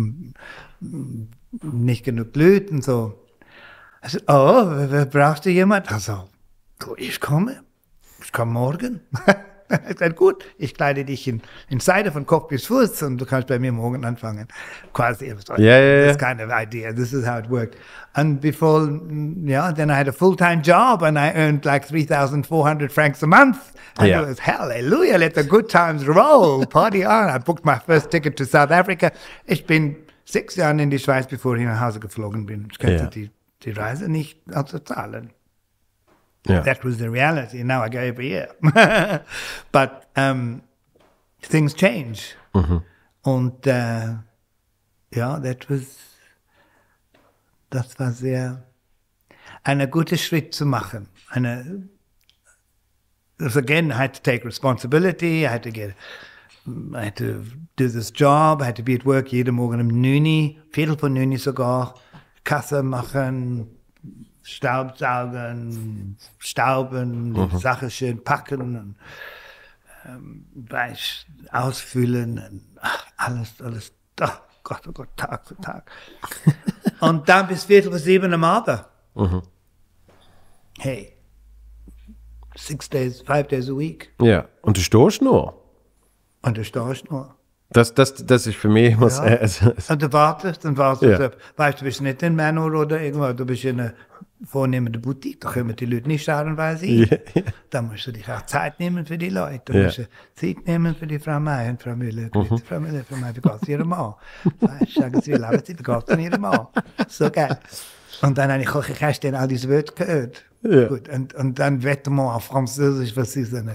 nicht genug Glüt und so. Also, oh, brauchst du jemanden? Also, ich komme, ich komme morgen. Ich sage, gut, ich kleide dich in, in Seide von Kopf bis Fuß und du kannst bei mir morgen anfangen. Quasi, yeah, yeah, yeah. This kind of idea. This is how it worked. And before, yeah, then I had a full-time job and I earned like three thousand four hundred francs a month. And yeah. it was, hallelujah, let the good times roll, party on. I booked my first ticket to South Africa. Ich bin sechs Jahre in die Schweiz, bevor ich nach Hause geflogen bin. Ich könnte yeah. die, die Reise nicht also zahlen. Yeah. That was the reality. Now I go every year. But um, things change. Mhm. Und uh, ja, that was, das war sehr, ein guter Schritt zu machen. Eine, again, I had to take responsibility. I had to get, I had to do this job. I had to be at work jeden Morgen um neun, Viertel von neun sogar, Kasse machen, Staubsaugen, Stauben, die mhm. Sache schön packen und ähm, Weiß ausfüllen und ach, alles, alles, oh Gott, oh Gott, Tag für Tag. Und dann bis Viertel vor sieben am Abend. Mhm. Hey, six days, five days a week. Ja, und du stehst nur. Und du stehst nur. Das, das, das ist für mich immer ja. sehr... Also, und du wartest, dann wartest du, ja. weißt du, bist nicht in Manor oder irgendwo, du bist in einer vornehmenden Boutique, da kommen die Leute nicht schadenweise hin. Ja, ja. Da musst du dich auch Zeit nehmen für die Leute, Ja. du musst Zeit nehmen für die Frau May und Frau Müller. Mhm. Frau Müller, Frau May, wie geht es ihrem Mann? Weißt du, sagen sie, wie lebt sie, wie geht es an ihrem Mann? So geil. Und dann habe ich, ich hast dann all diese Wörter gehört. Ja. Gut. Und, und dann Vêtements auf Französisch, was ist eine,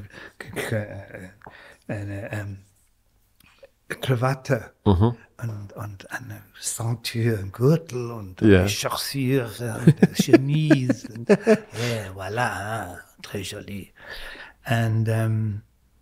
eine, eine Krawatte mhm. und, und eine Ceinture, ein Gürtel und yeah. eine Chaussure, eine Chemise. und, yeah, voilà, très joli. And um,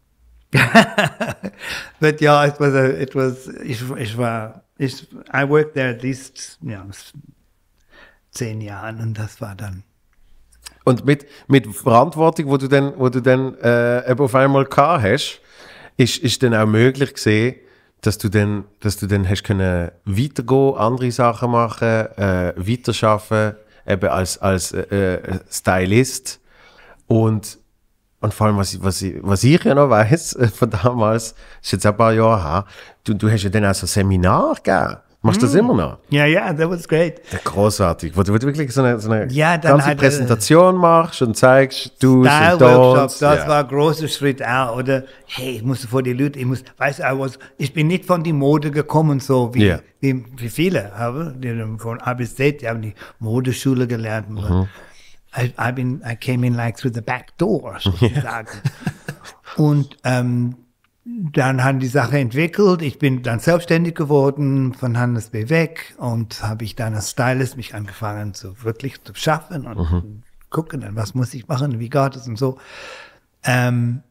but yeah, it was a, it was, ich, ich war, ich, I worked there at least, ja, zehn Jahren und das war dann. Und mit, mit Verantwortung, wo du dann, wo du dann äh, eben auf einmal gehabt hast, ist, ist dann auch möglich gewesen, dass du dann, dass du dann hast können weitergehen, andere Sachen machen, äh, weiterarbeiten, eben als, als äh, Stylist. Und, und vor allem, was, ich- was, ich, was ich ja noch weiss äh, von damals, ist jetzt ein paar Jahre her, du, du hast ja dann auch so Seminar gegeben. Machst du das immer noch? Ja, ja, that was great. Großartig, wo du wirklich so eine, so eine Ja, dann ganze hat er- Präsentation machst und zeigst, du Style und Workshop, Don'ts. das Ja. war ein großer Schritt auch. Oder, hey, ich musste vor die Leute, ich muss, weißt du, I was, ich bin nicht von die Mode gekommen, so wie, Ja. wie, wie viele, haben, die haben von A bis Z, die haben die Modeschule gelernt. Mhm. I, I, been, I came in like through the back door, sozusagen. Und ähm, dann haben die Sache entwickelt. Ich bin dann selbstständig geworden von Hannes B. weg und habe ich dann als Stylist mich angefangen zu wirklich zu schaffen und Mhm. gucken, dann was muss ich machen, wie geht es und so. Ähm,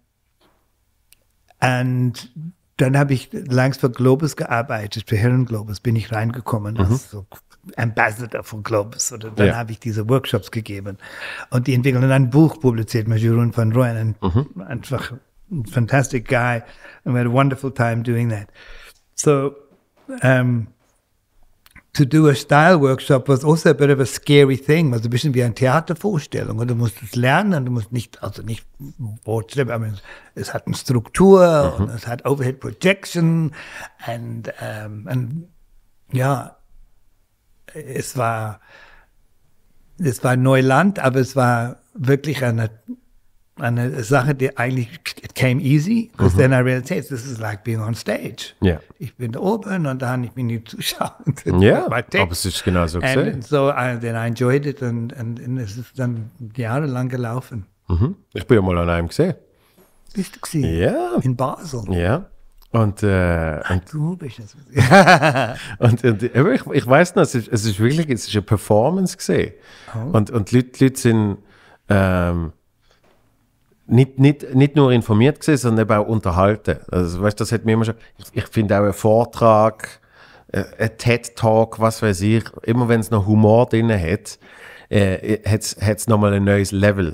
und dann habe ich längst für Globus gearbeitet, für Herren Globus bin ich reingekommen als so Ambassador von Globus. Oder dann Ja. habe ich diese Workshops gegeben. Und die entwickeln dann ein Buch publiziert mit Jeroen van Rooyen. Ein, einfach ein fantastic guy. And we had a wonderful time doing that. So, um, to do a style workshop was also a bit of a scary thing. Also ein bisschen wie eine Theatervorstellung. Und du musst es lernen, du musst nicht, also nicht Wortschrift, aber es hat eine Struktur und es hat Overhead Projection und, ähm, und ja, es war, es war Neuland, aber es war wirklich eine, eine Sache, die eigentlich, it came easy, because then I realized, hey, this is like being on stage. Ja. Ich bin da oben und dann ich bin die Zuschauer. Ja, My text. aber es ist genau so gesehen. And so I, then I enjoyed it und, und, und es ist dann jahrelang gelaufen. Mhm. Ich bin ja mal an einem gesehen. Bist du gewesen? Ja. In Basel? Ja. Und, äh, Ach, du bist das. und, und ich, ich weiß noch, es ist, es ist wirklich, es ist eine Performance gesehen. Oh. Und, und die Leute, die Leute sind ähm, nicht, nicht, nicht nur informiert gewesen, sondern eben auch unterhalten. Also, weißt, das hat mir immer schon, ich, ich finde auch ein Vortrag, äh, ein TED-Talk, was weiß ich, immer wenn es noch Humor drin hat, äh, hat es nochmal ein neues Level.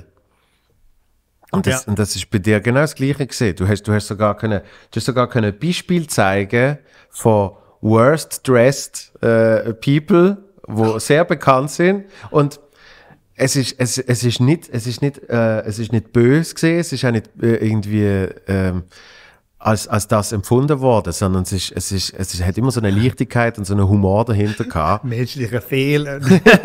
Und das, Ja. und das ist bei dir genau das Gleiche gesehen. Du hast, du hast sogar können, du hast sogar können ein Beispiel zeigen von worst dressed äh, people, wo sehr bekannt sind. Und es ist, es, es ist nicht, es ist nicht, äh, es ist nicht böse gesehen, es ist auch nicht äh, irgendwie ähm, als, als das empfunden worden, sondern es ist, es ist, es ist, hat immer so eine Leichtigkeit und so einen Humor dahinter gehabt. Menschliche Fehler.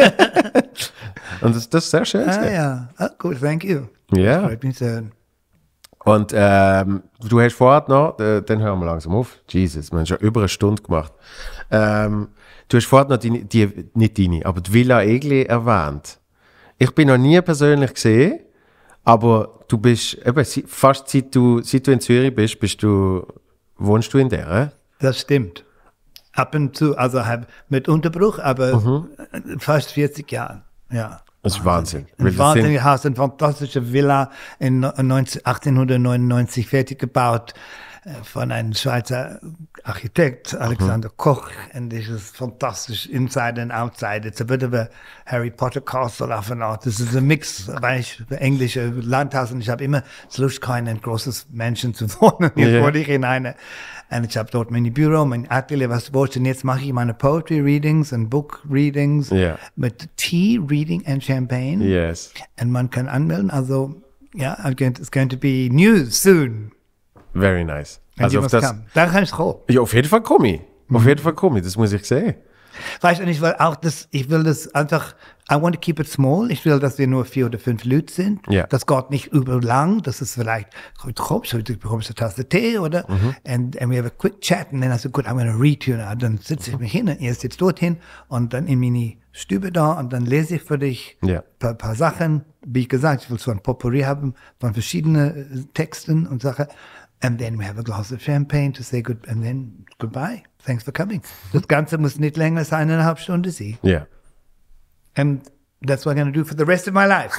Und das, das ist sehr schön. ah gesehen. ja, ah, gut, thank you. Ja. Freut mich sehr. Und ähm, du hast vorher noch, äh, dann hören wir langsam auf. Jesus, wir haben schon über eine Stunde gemacht. Ähm, du hast vorher noch die, die, nicht deine, aber die Villa Egli erwähnt. Ich bin noch nie persönlich gesehen, aber du bist, eben, si- fast seit du, seit du in Zürich bist, bist du, wohnst du in der, äh? Das stimmt. Ab und zu, also halt mit Unterbruch, aber Mhm. fast vierzig Jahren. Ja. Das ist Wahnsinn. Weil Ein das sind- wahnsinniges Haus, eine fantastische Villa in neunzehn achtzehnhundertneunundneunzig fertig gebaut äh, von einem Schweizer Architekt, Alexander Koch. Und das ist fantastisch, inside and outside. It's a bit of a Harry Potter Castle auf eine Art. Das ist ein Mix, weil ich englische Landhaus und ich habe immer so Lust, kein ein großes Menschen zu wohnen. Jetzt Ja. wohne ich in eine. Und ich habe dort mein Büro, mein Atelier, was wollte. Und jetzt mache ich meine Poetry Readings und Book Readings Ja. mit Tea, Reading and Champagne. Yes. Und man kann anmelden. Also, ja, I'm going to- it's going to be news soon. Very nice. And Also you auf must das, come. Da kann ich kommen. ja, auf jeden Fall komme ich. Auf jeden Fall komme ich, das muss ich sehen. Weißt du, und ich will auch das, ich will das einfach, I want to keep it small. Ich will, dass wir nur vier oder fünf Leute sind. Ja. Das geht nicht überlang. Das ist vielleicht, du kommst, du bekommst eine Tasse Tee, oder? Mhm. And, and we have a quick chat. And then I said, good, I'm going to read you. Und dann sitze ich mich hin und ihr sitzt dorthin und dann in meine Stube da und dann lese ich für dich Ja. ein paar, paar Sachen. Wie gesagt, ich will so ein Potpourri haben von verschiedenen äh, Texten und Sachen. And then we have a glass of champagne to say good, and then goodbye. Thanks for coming. Das Ganze muss nicht länger als eineinhalb Stunden sein. Ja. And that's what I'm going to do for the rest of my life.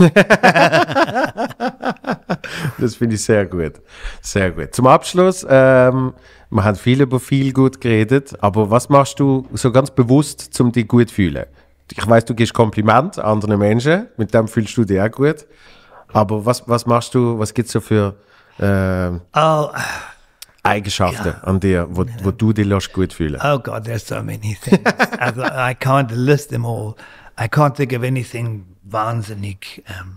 Das finde ich sehr gut. Sehr gut. Zum Abschluss, ähm, wir haben viel über viel gut geredet, aber was machst du so ganz bewusst, um dich gut zu fühlen? Ich weiß, du gibst Kompliment anderen Menschen, mit dem fühlst du dich auch gut. Aber was, was machst du, was gibt es so für ähm, oh, Eigenschaften an dir, wo, wo du dich lässt gut fühlen? oh God, there's so many things. Also, I can't list them all. I can't think of anything wahnsinnig. Um,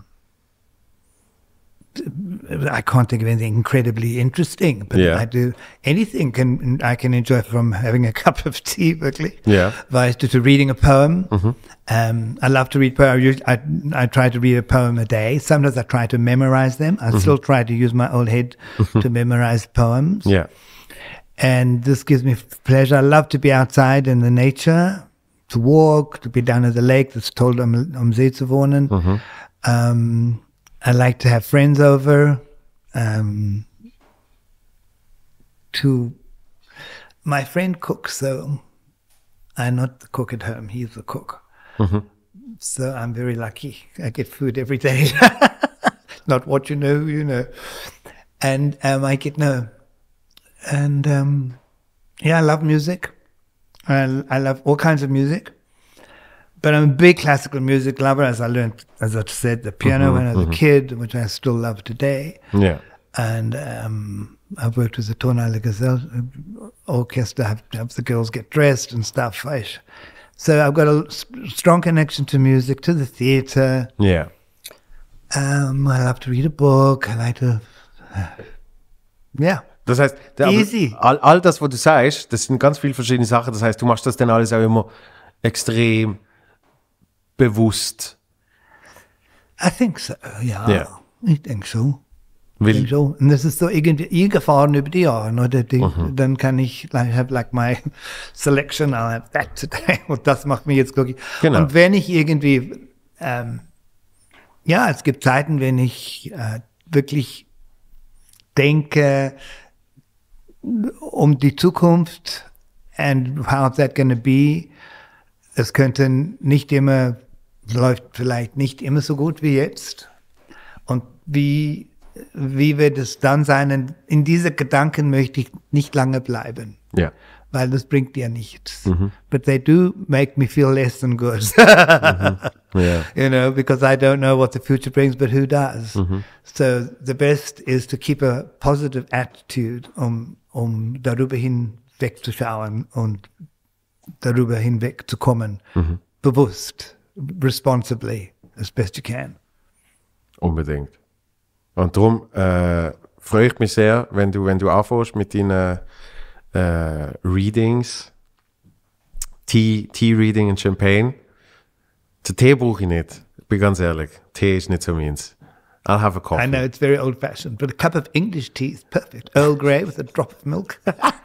I can't think of anything incredibly interesting, but Yeah. I do anything can I can enjoy from having a cup of tea, wirklich. Yeah. Weißt du, to reading a poem. Um, I love to read poetry. I, I try to read a poem a day. Sometimes I try to memorize them. I still try to use my old head to memorize poems. Ja. And this gives me pleasure. I love to be outside in the nature, to walk, to be down at the lake. That's told am, am See zu wohnen. Um, I like to have friends over. Um, to my friend cooks, so I'm not the cook at home. He's the cook. So I'm very lucky. I get food every day. Not what you know, you know. And um, I get no. And um, yeah, I love music. I, I love all kinds of music. But I'm a big classical music lover, as I learned, as I said, the piano when I was a kid, which I still love today. Ja. And um, I've worked with the Tonale Gazelle Orchestra, have, have the girls get dressed and stuff. I, so I've got a s- strong connection to music, to the theatre. Ja. Um, I love to read a book. I like to, yeah. Das heißt, der, Easy. All, all das, was du sagst, das sind ganz viele verschiedene Sachen. Das heißt, du machst das dann alles auch immer extrem bewusst. I think so, ja. Ja. Ich denke so. Ich Weil, denke so. Und das ist so irgendwie eingefahren über die Jahre. Oder die, Dann kann ich, I have like my selection, I'll have that today. Und das macht mich jetzt glücklich. Genau. Und wenn ich irgendwie, ähm, ja, es gibt Zeiten, wenn ich äh, wirklich denke, um die Zukunft and how that going to be. Es könnte nicht immer, läuft vielleicht nicht immer so gut wie jetzt. Und wie, wie wird es dann sein? Und in diese Gedanken möchte ich nicht lange bleiben. Ja. Weil das bringt dir nichts. Mhm. But they do make me feel less than good. Mhm. Yeah. You know, because I don't know what the future brings, but who does? Mhm. So the best is to keep a positive attitude, um, um darüber hinwegzuschauen und darüber hinwegzukommen. Mhm. Bewusst, responsibly, as best you can. Unbedingt. Und darum äh, freue ich mich sehr, wenn du, wenn du anfängst mit deinen Uh, Readings, Tea, Tea Reading und Champagne. Den Tee brauche ich nicht. Ich bin ganz ehrlich. Tee ist nicht so meins. I'll have a coffee. I know it's very old-fashioned, but a cup of English tea is perfect. Earl Grey with a drop of milk.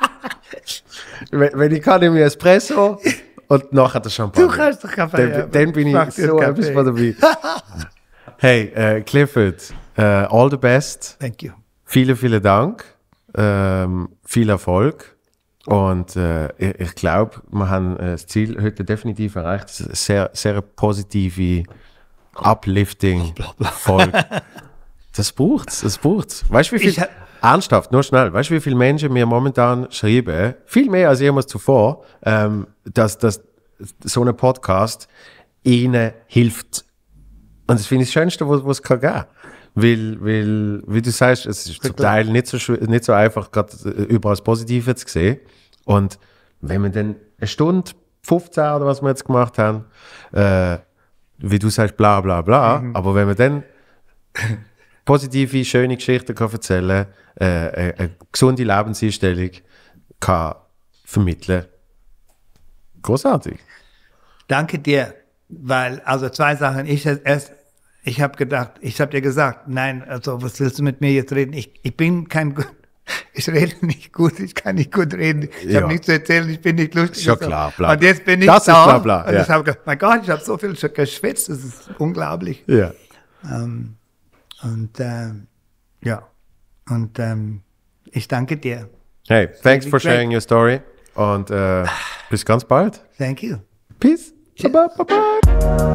wenn, wenn ich kann, nehme ich Espresso und nachher der Champagner. Du kannst doch Kaffee. Dann, ja, dann bin ich so etwas von dabei. Hey, uh, Clifford, uh, all the best. Thank you. Vielen, vielen Dank. Ähm, viel Erfolg. Und äh, ich, ich glaube, wir haben äh, das Ziel heute definitiv erreicht. Das ist eine sehr, sehr positive, uplifting Folge. Das braucht's, das braucht's. Weißt du, wie viel, ernsthaft, nur schnell, weißt du, wie viele Menschen mir momentan schreiben, viel mehr als jemals zuvor, ähm, dass, dass so ein Podcast ihnen hilft. Und das finde ich das Schönste, was es kann geben. Weil, weil, wie du sagst, es ist zum Teil nicht so, nicht so einfach, gerade überall das Positive zu sehen. Und wenn wir dann eine Stunde, fünfzehn oder was wir jetzt gemacht haben, äh, wie du sagst, bla bla bla, mhm. aber wenn wir dann positive, schöne Geschichten kann erzählen kann, äh, eine gesunde Lebenseinstellung kann vermitteln, großartig. Danke dir, weil, also zwei Sachen, ich erst Ich habe gedacht, ich habe dir gesagt, nein, also was willst du mit mir jetzt reden? Ich, ich bin kein, ich rede nicht gut, ich kann nicht gut reden, ich ja. habe nichts zu erzählen, ich bin nicht lustig. Schon klar, bla, bla. Und jetzt bin ich das da. Ist bla, bla, und ja. ich habe gedacht, mein Gott, ich habe so viel geschwätzt, das ist unglaublich. Ja. Ähm, und ähm, ja, und ähm, ich danke dir. Hey, thanks for sharing great. your story und äh, bis ganz bald. Thank you. Peace. Bye bye. Bye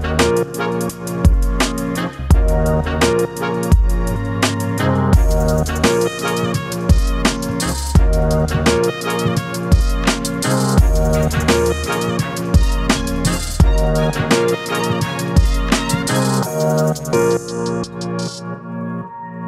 bye.